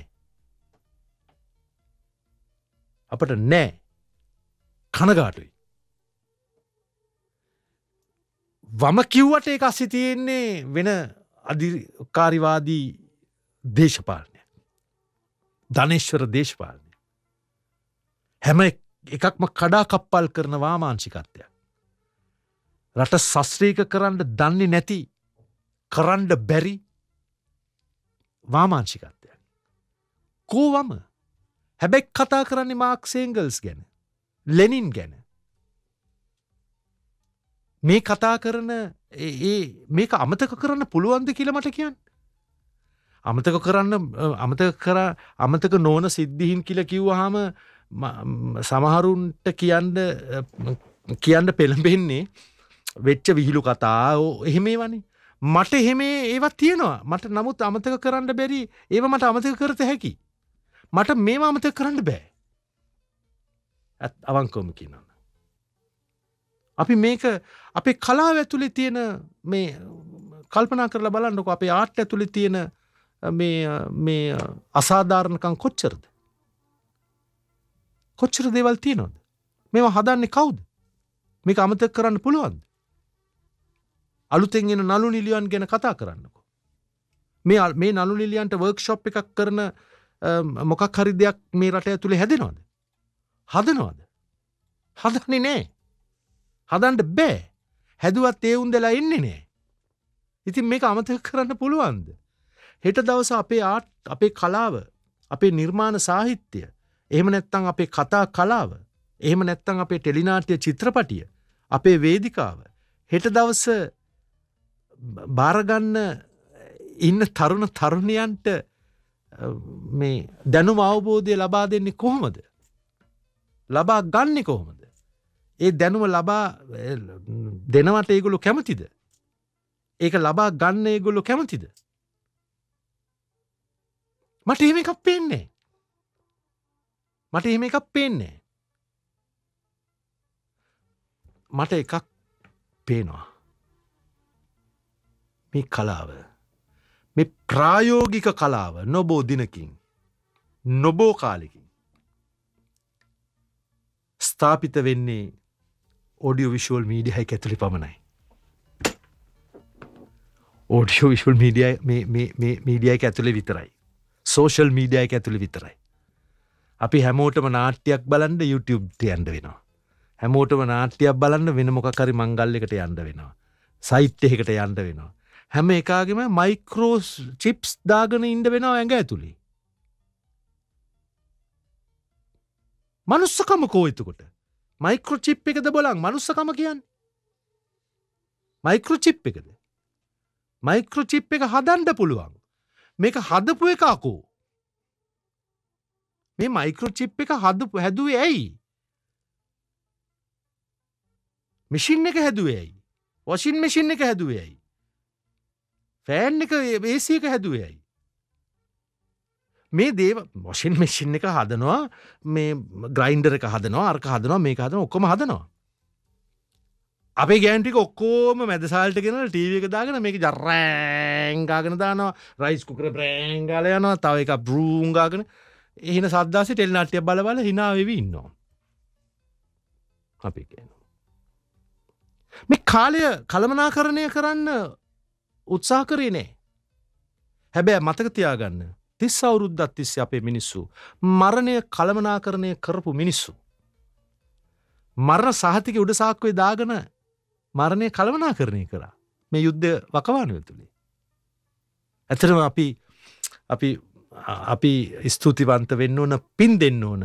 අපට නැහැ. කනගාටුයි. වම කිව්වට ඒක අසි තියෙන්නේ වෙන අධිකාරිවාදී දේශපාලනය. ධනේශ්වර දේශපාලනය. හැම එකක්ම කඩා කප්පල් කරන වාමාංශිකත්වයක්. රට සස්ත්‍රීක කරන්න දන්නේ නැති කරන්න බැරි වාමාංශිකත්වයක්. කෝවම හැබැයි කතා කරන්නේ මාක්ස් එන්ගල්ස් ගැන. ලෙනින් ගැන. මේ කතා කරන මේක අමතක කරන්න පුළුවන්ද කියලා මට කියන්න. අමතක නොවන සිද්ධීන් කියලා කිව්වහම සමහරුන්ට කියන්න පෙළඹෙන්නේ වෙච්ච විහිළු කතා එහෙම වනේ. මට එහෙම ඒවත් තියෙනවා. මට නමුත් අමතක කරන්න බැරි ඒව මට අමතක කරත හැකි. මට මේවා අමතක කරන්න බෑ. අවංකවම කියනවා. අපි මේක අපේ කලාව ඇතුලේ තියෙන මේ කල්පනා කරලා බලන්නකො අපේ ආර්ට් ඇතුලේ තියෙන මේ අසාධාරණකම් කොච්චරද? කොච්චර දේවල් තියෙනවද? මේවා හදන්නේ කවුද? මේක අමතක කරන්න පුළුවන්ද? අලුතෙන් එන නළු නිලියන් ගැන කතා කරන්නකො. මේ නළු නිලියන්ට වර්ක්ෂොප් එකක් කරන මොකක් හරි දෙයක් මේ රට ඇතුලේ හැදෙනවද? හදනවද? හදන්නේ නැහැ. හදන්න බෑ. හැදුවත් ඒ උන්දලා එන්නේ නැහැ. ඉතින් මේක අමතක කරන්න පුළුවන්ද? හෙට දවස අපේ ආර්ට්, අපේ කලාව, අපේ නිර්මාණ සාහිත්‍ය, එහෙම නැත්නම් අපේ කතා කලාව, එහෙම නැත්නම් අපේ ටෙලිනාට්‍ය චිත්‍රපටිය, අපේ වේදිකාව හෙට දවස බාරගන්න ඉන්න තරුණ තරුණියන්ට මේ දැනුම අවබෝධය ලබා දෙන්නේ කොහොමද? ලබා ගන්නේ කොහොමද? ඒ දැනුම ලබා දෙනවට ඒගොල්ලෝ කැමතිද? ඒක ලබා ගන්න ඒගොල්ලෝ කැමතිද? මට එහෙම එකක් පේන්නේ. මට එහෙම එකක් පේන්නේ. මට එකක් පේනවා. මේ කලාව, මේ ප්‍රායෝගික කලාව නොබෝ දිනකින්, නොබෝ කාලෙකින් ස්ථාපිත වෙන්නේ ඔඩියෝ විෂුවල් මීඩියා එක ඇතුලේ පමණයි. ඔඩියෝ විෂුවල් මීඩියා එක ඇතුලේ විතරයි. සෝෂල් මීඩියා එක ඇතුලේ විතරයි. අපි හැමෝටම නාට්‍යයක් බලන්න YouTube ට යන්න වෙනවා. හැමෝටම නාට්‍යයක් බලන්න වෙන මොකක් හරි මංගල්‍යයකට යන්න වෙනවා. සයිට් එකකට යන්න වෙනවා. හැම එකාගෙම මයික්‍රෝ චිප්ස් දාගෙන ඉන්න වෙනවා ඇඟ ඇතුලේ. මනුස්සකම කෝ එතකොට? මයික්‍රෝ චිප් එකද බලන් මනුස්සකම කියන්නේ? මයික්‍රෝ චිප් එකද? මයික්‍රෝ චිප් එක හදන්න පුළුවන්. මේක හදපු එක අකෝ. මේ මයික්‍රෝ චිප් එක හැදුවේ ඇයි? මැෂින් එක හැදුවේ ඇයි? වොෂින් මැෂින් එක හැදුවේ ඇයි? ෆෑන් එක AC එක හැදුවේ ඇයි? මේ දේව වොෂින් මැෂින් එක හදනවා, මේ ග්‍රයින්ඩර් එක හදනවා, අරක හදනවා, මේක හදනවා, ඔක්කොම හදනවා. අපේ ගෑන් ටික ඔක්කොම මැද සාල්ට ගෙනලා ටීවී එක දාගෙන මේක ජරෑන් ගාගෙන දානවා, රයිස් කුකර් බ්‍රෑන් ගාලා යනවා, තව එකක් බ්‍රූම් ගාගෙන එහෙන සද්දාසි ටෙලි නාට්‍ය බල බල hina වෙවි ඉන්නවා. අපි කියනවා මේ කාලය කළමනාකරණය කරන්න උත්සාහ කරේ නෑ. හැබැයි මතක තියාගන්න 30 අවුරුද්දක් තිස්සේ අපේ මිනිස්සු මරණය කළමනාකරණය කරපු මිනිස්සු. මරණ සහතික උඩ සාක්කුවේ දාගෙන මරණය කළමනාකරණය කරා මේ යුද්ධ වකවානුව තුලේ. ඇත්තටම අපි ස්තුතිවන්ත වෙන්න ඕන, පින් දෙන්න ඕන.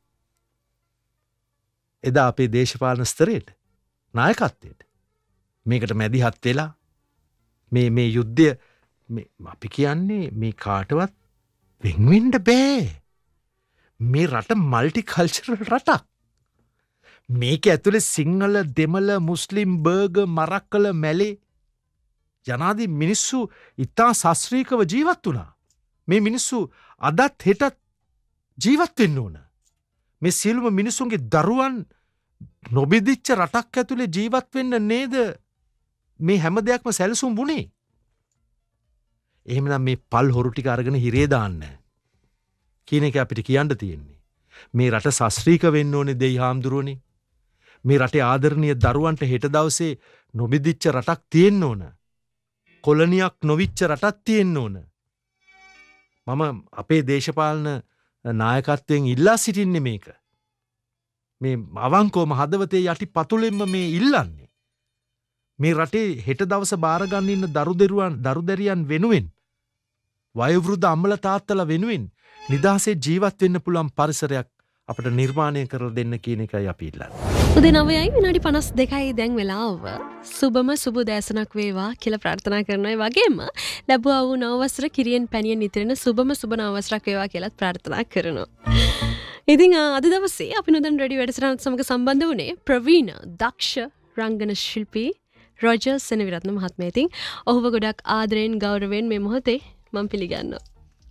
එදා අපේ දේශපාලන ස්තරයට, නායකත්වයට මේකට මැදිහත් වෙලා මේ යුද්ධය අපි කියන්නේ මේ කාටවත් වෙන්වෙන්න බෑ. මේ රට මල්ටි කල්චරල් රටක්. මේක ඇතුලේ සිංහල, දෙමළ, මුස්ලිම්, බර්ග, මරක්කල, මැලේ ජනාදී මිනිස්සු ඉතා ශාස්ත්‍රීයව ජීවත් වුණා. මේ මිනිස්සු අදත් හෙටත් ජීවත් වෙන්න ඕන. මේ සියලුම මිනිසුන්ගේ දරුවන් නොබිදිච්ච රටක් ඇතුලේ ජීවත් වෙන්න නේද මේ හැම දෙයක්ම සැලසුම් වුණේ. එහෙමනම් මේ පල් හොරු ටික අරගෙන හිරේ දාන්න කියන එක අපිට කියන්න තියෙන්නේ. මේ රට ශාස්ත්‍රීක වෙන්න ඕනේ දෙයි හාමුදුරුවනේ. මේ රටේ ආදරණීය දරුවන්ට හෙට දවසේ නොබිදිච්ච රටක් තියෙන්න ඕන. කොලනියක් නොවිච්ච රටක් තියෙන්න ඕන. මම අපේ දේශපාලන නායකත්වයෙන් ඉල්ලා සිටින්නේ මේක. මේ අවංකවම හදවතේ යටි පතුලෙන්ම මේ ඉල්ලන්නේ. මේ රටේ හෙට දවස බාරගන්න ඉන්න දරුදැරියන් වෙනුවෙන් වයෝවෘද්ධ අම්මලා තාත්තලා වෙනුවෙන් නිදහසේ ජීවත් වෙන්න පුළුවන් පරිසරයක් අපිට නිර්මාණය කරලා දෙන්න කියන එකයි අපි ඉල්ලන්නේ. උදේ 9යි විනාඩි 52යි දැන් වෙලාව. සුබම සුබ දැසනක් වේවා කියලා ප්‍රාර්ථනා කරනවා. ඒ වගේම ලැබුවා වූ නව වසර කිරියෙන් පැනියෙන් ඉතිරෙන සුබම සුබ නව වසරක් වේවා කියලා ප්‍රාර්ථනා කරනවා. ඉතින් අද දවසේ අපි නොදන් රෙඩියෝ වැඩසටහනත් සමග සම්බන්ධ වුණේ ප්‍රවීණ දක්ෂ රංගන ශිල්පී රොජර් සෙනවිරත්න මහත්මයා. ඉතින් ඔහුව ගොඩක් ආදරයෙන් ගෞරවයෙන් මේ මොහොතේ මම පිළිගන්නවා.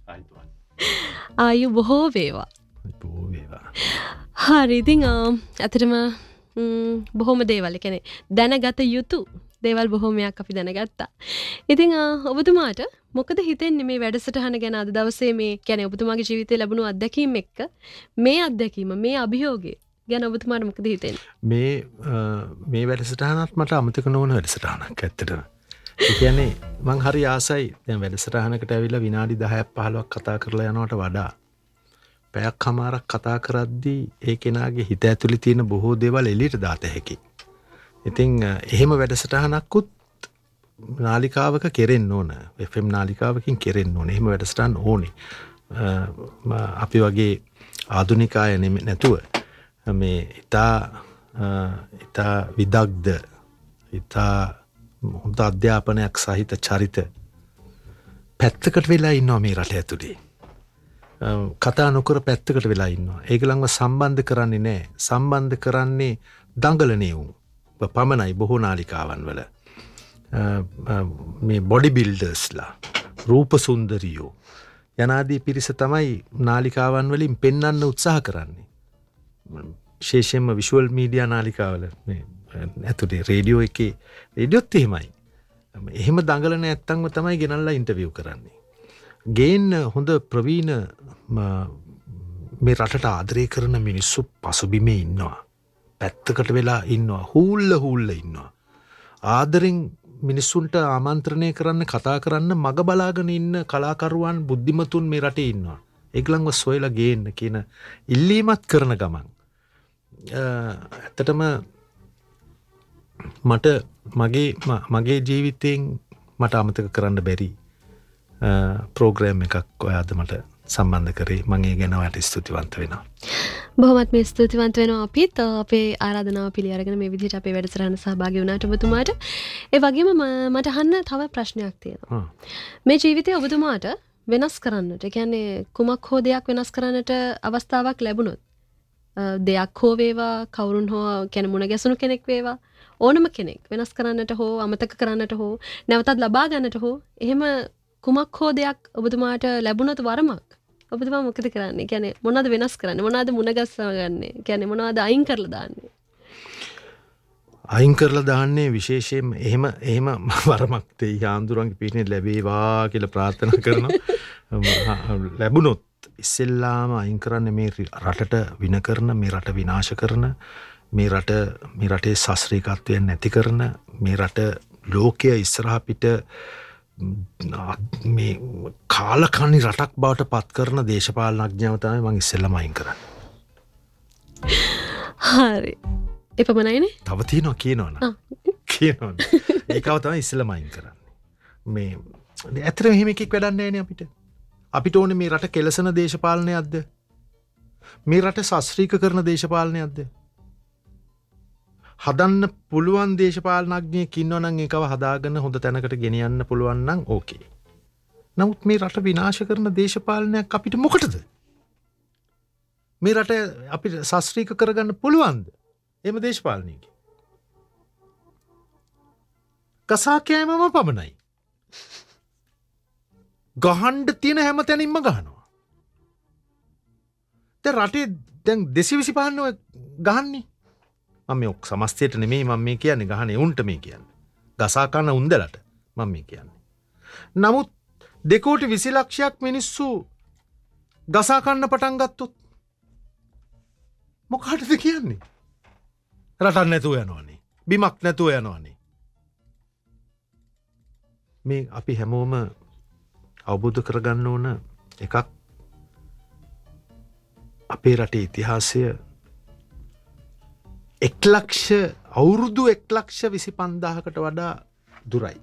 ආයු බොහෝ වේවා. බොහෝ වේවා. හරි ඉතින් ඇත්තටම බොහොම දේවල් කියන්නේ දැනගත යුතු දේවල් බොහොමයක් අපි දැනගත්තා. ඉතින් ඔබතුමාට මොකද හිතෙන්නේ මේ වැඩසටහන ගැන අද දවසේ මේ කියන්නේ ඔබතුමාගේ ජීවිතේ ලැබුණු අත්දැකීම් එක්ක මේ අත්දැකීම මේ අභියෝගය ගැන ඔබතුමාට මොකද හිතෙන්නේ? මේ වැඩසටහනත් මට අමතක නොවන වැඩසටහනක් ඇත්තටම. ඒ කියන්නේ මං හරි ආසයි දැන් වැඩසටහනකට ඇවිල්ලා විනාඩි 10ක් 15ක් කතා කරලා යනවට වඩා පැයක් කමාරක් කතා කරද්දී ඒ කෙනාගේ හිත ඇතුලේ තියෙන බොහෝ දේවල් එළියට දාත හැකි. ඉතින් එහෙම වැඩසටහනක්කුත් නාලිකාවක කෙරෙන්න ඕන. FM නාලිකාවකින් කෙරෙන්න ඕන. එහෙම වැඩසටහන් ඕනේ. අපි වගේ ආධුනික අය නැතුව මේ ඉතා විදග්ධ ඉතා හොඳ අධ්‍යාපනයක් සහිත චරිත පැත්තකට වෙලා ඉන්නවා මේ රට ඇතුලේ. කතා නොකර පැත්තකට වෙලා ඉන්නවා. ඒගොල්ලන්ව සම්බන්ධ කරන්නේ නැහැ. සම්බන්ධ කරන්නේ දඟලනේ උන්. පමණයි බොහෝ නාලිකාවන් වල. මේ බොඩි බිල්ඩර්ස්ලා, රූප සුන්දරියෝ යනාදී පිරිස තමයි නාලිකාවන් වලින් පෙන්වන්න උත්සාහ කරන්නේ. විශේෂයෙන්ම විෂුවල් මීඩියා නාලිකාවල මේ ඇතුලේ රේඩියෝ එකේ රේඩියෝත් එහෙමයි. එහෙම දඟලන නැත්තන්ව තමයි ගෙනල්ලා ඉන්ටර්විව් කරන්නේ. ගේන්න හොඳ ප්‍රවීණ මේ රටට ආදරය කරන මිනිස්සු පසුබිමේ ඉන්නවා. පැත්තකට වෙලා ඉන්නවා. හූල්ල ඉන්නවා. ආදරෙන් මිනිස්සුන්ට ආමන්ත්‍රණය කරන්න කතා කරන්න මග බලාගෙන ඉන්න කලාකරුවන් බුද්ධිමතුන් මේ රටේ ඉන්නවා. ඒගොල්ලන්ව සොයලා ගේන්න කියන ඉල්ලීමත් කරන ගමන් ඇත්තටම මට මගේ ජීවිතයෙන් මට අමතක කරන්න බැරි ප්‍රෝග්‍රෑම් එකක් ඔයාද මට සම්බන්ධ කරේ. මම ඒ ගැන ඔයාලට ස්තුතිවන්ත වෙනවා. බොහොමත් මේ ස්තුතිවන්ත වෙනවා අපිත් අපේ ආරාධනාව පිළි අරගෙන මේ විදිහට අපේ වැඩසටහන සහභාගී වුණාට ඔබතුමාට. ඒ වගේම මට අහන්න තව ප්‍රශ්නයක් තියෙනවා. මේ ජීවිතය ඔබතුමාට වෙනස් කරන්නට, ඒ කියන්නේ කුමක් හෝ දෙයක් වෙනස් කරන්නට අවස්ථාවක් ලැබුණොත් දෙයක් හෝ වේවා, කවුරුන් හෝ කියන්නේ මුණ ගැසුණු කෙනෙක් වේවා, ඕනම කෙනෙක් වෙනස් කරන්නට හෝ අමතක කරන්නට හෝ නැවතත් ලබා ගන්නට හෝ එහෙම කුමක් හෝ දෙයක් ඔබතුමාට ලැබුණොත් වරමක් ඔබතුමා මොකද කරන්නේ? කියන්නේ මොනවද වෙනස් කරන්නේ? මොනවද මුණ ගැස්වා ගන්නේ? කියන්නේ මොනවද අයින් කරලා දාන්නේ? අයින් කරලා දාන්නේ විශේෂයෙන් එහෙම වරමක් දෙයි ආන්දුරන්ගේ පිටිනේ ලැබේවා කියලා ප්‍රාර්ථනා කරනවා. ලැබුණොත් ඉස්සෙල්ලාම අයින් කරන්නේ මේ රටට වින කරන, මේ රට විනාශ කරන, මේ රටේ ශාස්ත්‍රීයත්වය නැති කරන, මේ රට ලෝකයේ ඉස්සරහ පිට මේ කාලකන්ණි රටක් බවට පත් කරන දේශපාලනඥයව තමයි මම ඉස්සෙල්ලාම අයින් කරන්නේ. හරි. එපමණයිනේ. තව තියෙනවා කියනවනේ. ඒකව තමයි ඉස්සෙල්ලාම අයින් කරන්නේ. මේ ඇත්තටම එහෙම එකෙක් වැඩක් නැහැ නේ අපිට. අපිට ඕනේ මේ රට කෙලසන දේශපාලනයක්ද? මේ රට ශාස්ත්‍රීය කරන දේශපාලනයක්ද? හදන්න පුළුවන් දේශපාලනඥයෙක් ඉන්නවනම් ඒකව හදාගෙන හොඳ තැනකට ගෙනියන්න පුළුවන් නම් ඕකේ. නමුත් මේ රට විනාශ කරන දේශපාලනයක් අපිට මොකටද? මේ රට අපිට ශාස්ත්‍රීය කරගන්න පුළුවන්ද? එහෙම දේශපාලනයක. කසා කෑමම පමණයි. ගහන්න තියෙන හැම තැනින්ම ගහනවා. දැන් රටේ දැන් 225 ගහන්නේ. මම මේ සමස්තයට නෙමෙයි මම මේ කියන්නේ ගහන්නේ උන්ට මේ කියන්නේ. ගසා කන උන්දලට මම මේ කියන්නේ. නමුත් 2,20,00,000ක් මිනිස්සු ගසා කන්න පටන් ගත්තොත් මොකටද කියන්නේ? රටක් නැතුව යනවනේ. බිමක් නැතුව යනවනේ. මේ අපි හැමෝම අවබෝධ කරගන්න ඕන එකක් අපේ රටේ ඉතිහාසය 1,00,000 අවුරුදු 1,25,000කට වඩා දුරයි.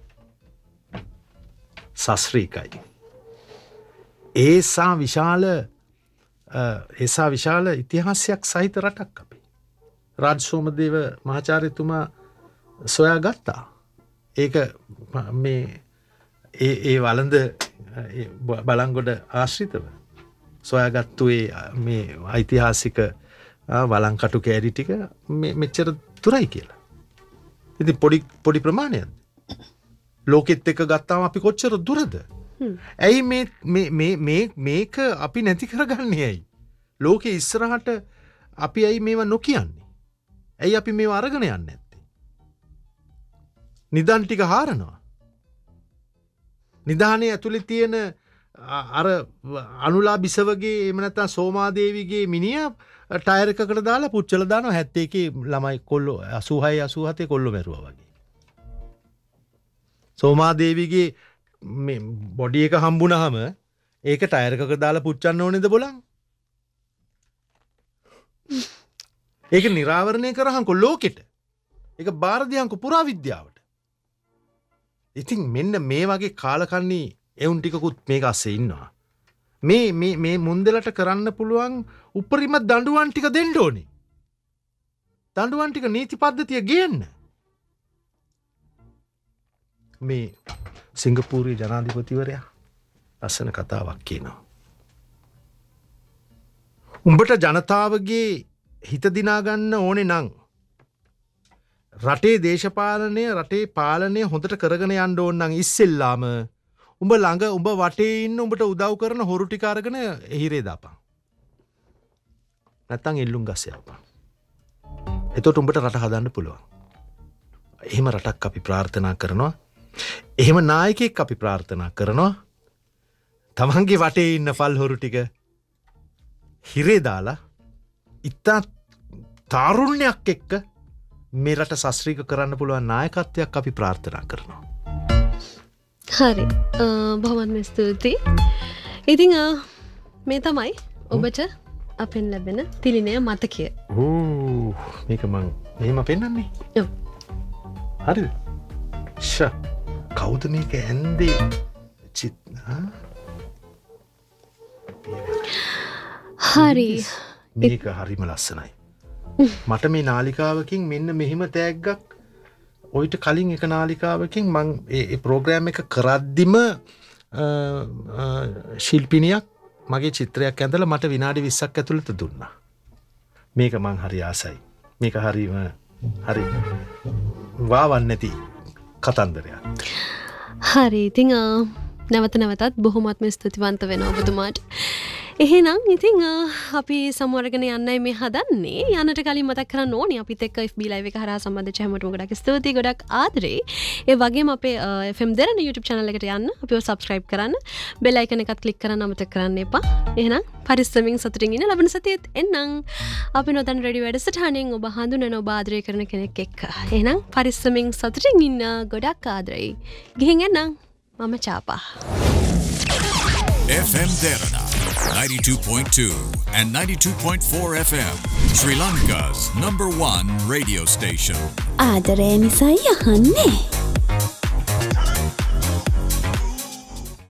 සස්ත්‍රීකයි. ඒසා විශාල ඉතිහාසයක් සහිත රටක් අපි. රාජ් සෝමදේව මහාචාර්යතුමා සොයා ගත්තා. ඒක මේ ඒ වළඳ බලංගොඩ ආශ්‍රිතව සොයාගත්තු මේ ඓතිහාසික වළංකටු කෑලි ටික මෙච්චර දුරයි කියලා. ඉතින් පොඩි ප්‍රමාණයක්ද? ලෝකෙත් එක්ක ගත්තාම අපි කොච්චර දුරද? ඇයි මේක අපි නැති කරගන්නේ ඇයි? ලෝකෙ ඉස්සරහට අපි ඇයි මේවා නොකියන්නේ? ඇයි අපි මේවා අරගෙන යන්නේ නැත්තේ? නිදන් ටික හාරනවා. නිදානේ ඇතුලේ තියෙන අර අනුලා බිසවගේ එහෙම නැත්නම් සෝමාදේවිගේ මිනිහා ටයර් එකකට දාලා පුච්චලා දානවා 71 ළමයි කොල්ලෝ 86 87 කොල්ලෝ මැරුවා වගේ. සෝමාදේවිගේ මේ බොඩි එක හම්බුනහම ඒක ටයර් එකකට දාලා පුච්චන්න ඕනේද බලන්න. ඒක නිරාවරණය කරහන්කො ලෝකෙට. ඒක බාර දියන්කො පුරාවිද්‍යාවට. ඉතින් මෙන්න මේ වගේ කාලකන්ණි එවුන් ටිකකුත් මේක අස්සේ ඉන්නවා. මේ මුන්දලට කරන්න පුළුවන් උපරිම දඬුවම් ටික දෙන්න ඕනේ. දඬුවම් ටික නීති පද්ධතිය ගේන්න. මේ සිංගප්පූරුවේ ජනාධිපතිවරයා ලස්සන කතාවක් කියනවා. උඹට ජනතාවගේ හිත දිනා ගන්න ඕනේ නම් රටේ දේශපාලනය රටේ පාලනය හොඳට කරගෙන යන්න ඕන නම් ඉස්සෙල්ලාම උඹ ළඟ උඹ වටේ ඉන්න උඹට උදව් කරන හොරු ටික අරගෙන එහිරේ දාපන්. නැත්තම් එල්ලුම් ගස් යවපන්. එතකොට උඹට රට හදන්න පුළුවන්. එහෙම රටක් අපි ප්‍රාර්ථනා කරනවා. එහෙම නායකයෙක් අපි ප්‍රාර්ථනා කරනවා. තමන්ගේ වටේ ඉන්න ෆල් හොරු ටික හිරේ දාලා ඉතා තාරුණ්‍යයක් එක්ක මේ රට සස්ත්‍රීක කරන්න පුළුවන් නායකත්වයක් අපි ප්‍රාර්ථනා කරනවා. හරි. බොහොමත්ම ස්තුතියි. ඉතින් මේ තමයි ඔබට අපෙන් ලැබෙන තිලිනය මතකය. මේක මං මෙහෙම පෙන්නන්නේ. ඔව්. හරිද? කවුද මේක ඇන්දේ? හරි. මේක හරිම ලස්සනයි. මට මේ නාලිකාවකින් මෙන්න මෙහෙම තෑග්ගක් ඔයිට කලින් එක නාලිකාවකින් මං ඒ ප්‍රෝග්‍රෑම් එක කරද්දිම ශිල්පිනියක් මගේ චිත්‍රයක් ඇඳලා මට විනාඩි 20ක් ඇතුළත දුන්නා. මේක මං හරි ආසයි. මේක හරි වාවන්නේ නැති කතන්දරයක්. හරි. ඉතින් නැවතත් බොහොමත්ම ස්තුතිවන්ත වෙනවා ඔබතුමාට. එහෙනම් ඉතින් අපි සමවරගෙන යන්නයි මේ හදන්නේ. යන්නට කලින් මතක් කරන්න ඕනේ අපිත් එක්ක FB live එක හරහා සම්බන්ධ වෙච්ච හැමෝටම ගොඩක් ස්තුතියි, ගොඩක් ආදරේ. ඒ වගේම අපේ FM දෙරණ YouTube channel එකට යන්න, අපිව subscribe කරන්න, bell icon එකත් click කරන්න අමතක කරන්න එපා. එහෙනම් පරිස්සමින් සතුටින් ඉන්න ලබන සතියේත් එන්නම්. අපි නොදන්න රේඩියෝ වැඩසටහනෙන් ඔබ හඳුනන ඔබ ආදරය කරන කෙනෙක් එක්ක. එහෙනම් පරිස්සමින් සතුටින් ඉන්න, ගොඩක් ආදරේ. ගිහින් එන්නම්. මම චාපා. FM Derana 92.2 and 92.4 FM, Sri Lanka's #1 radio station. ආදරය නිසයි අහන්නේ.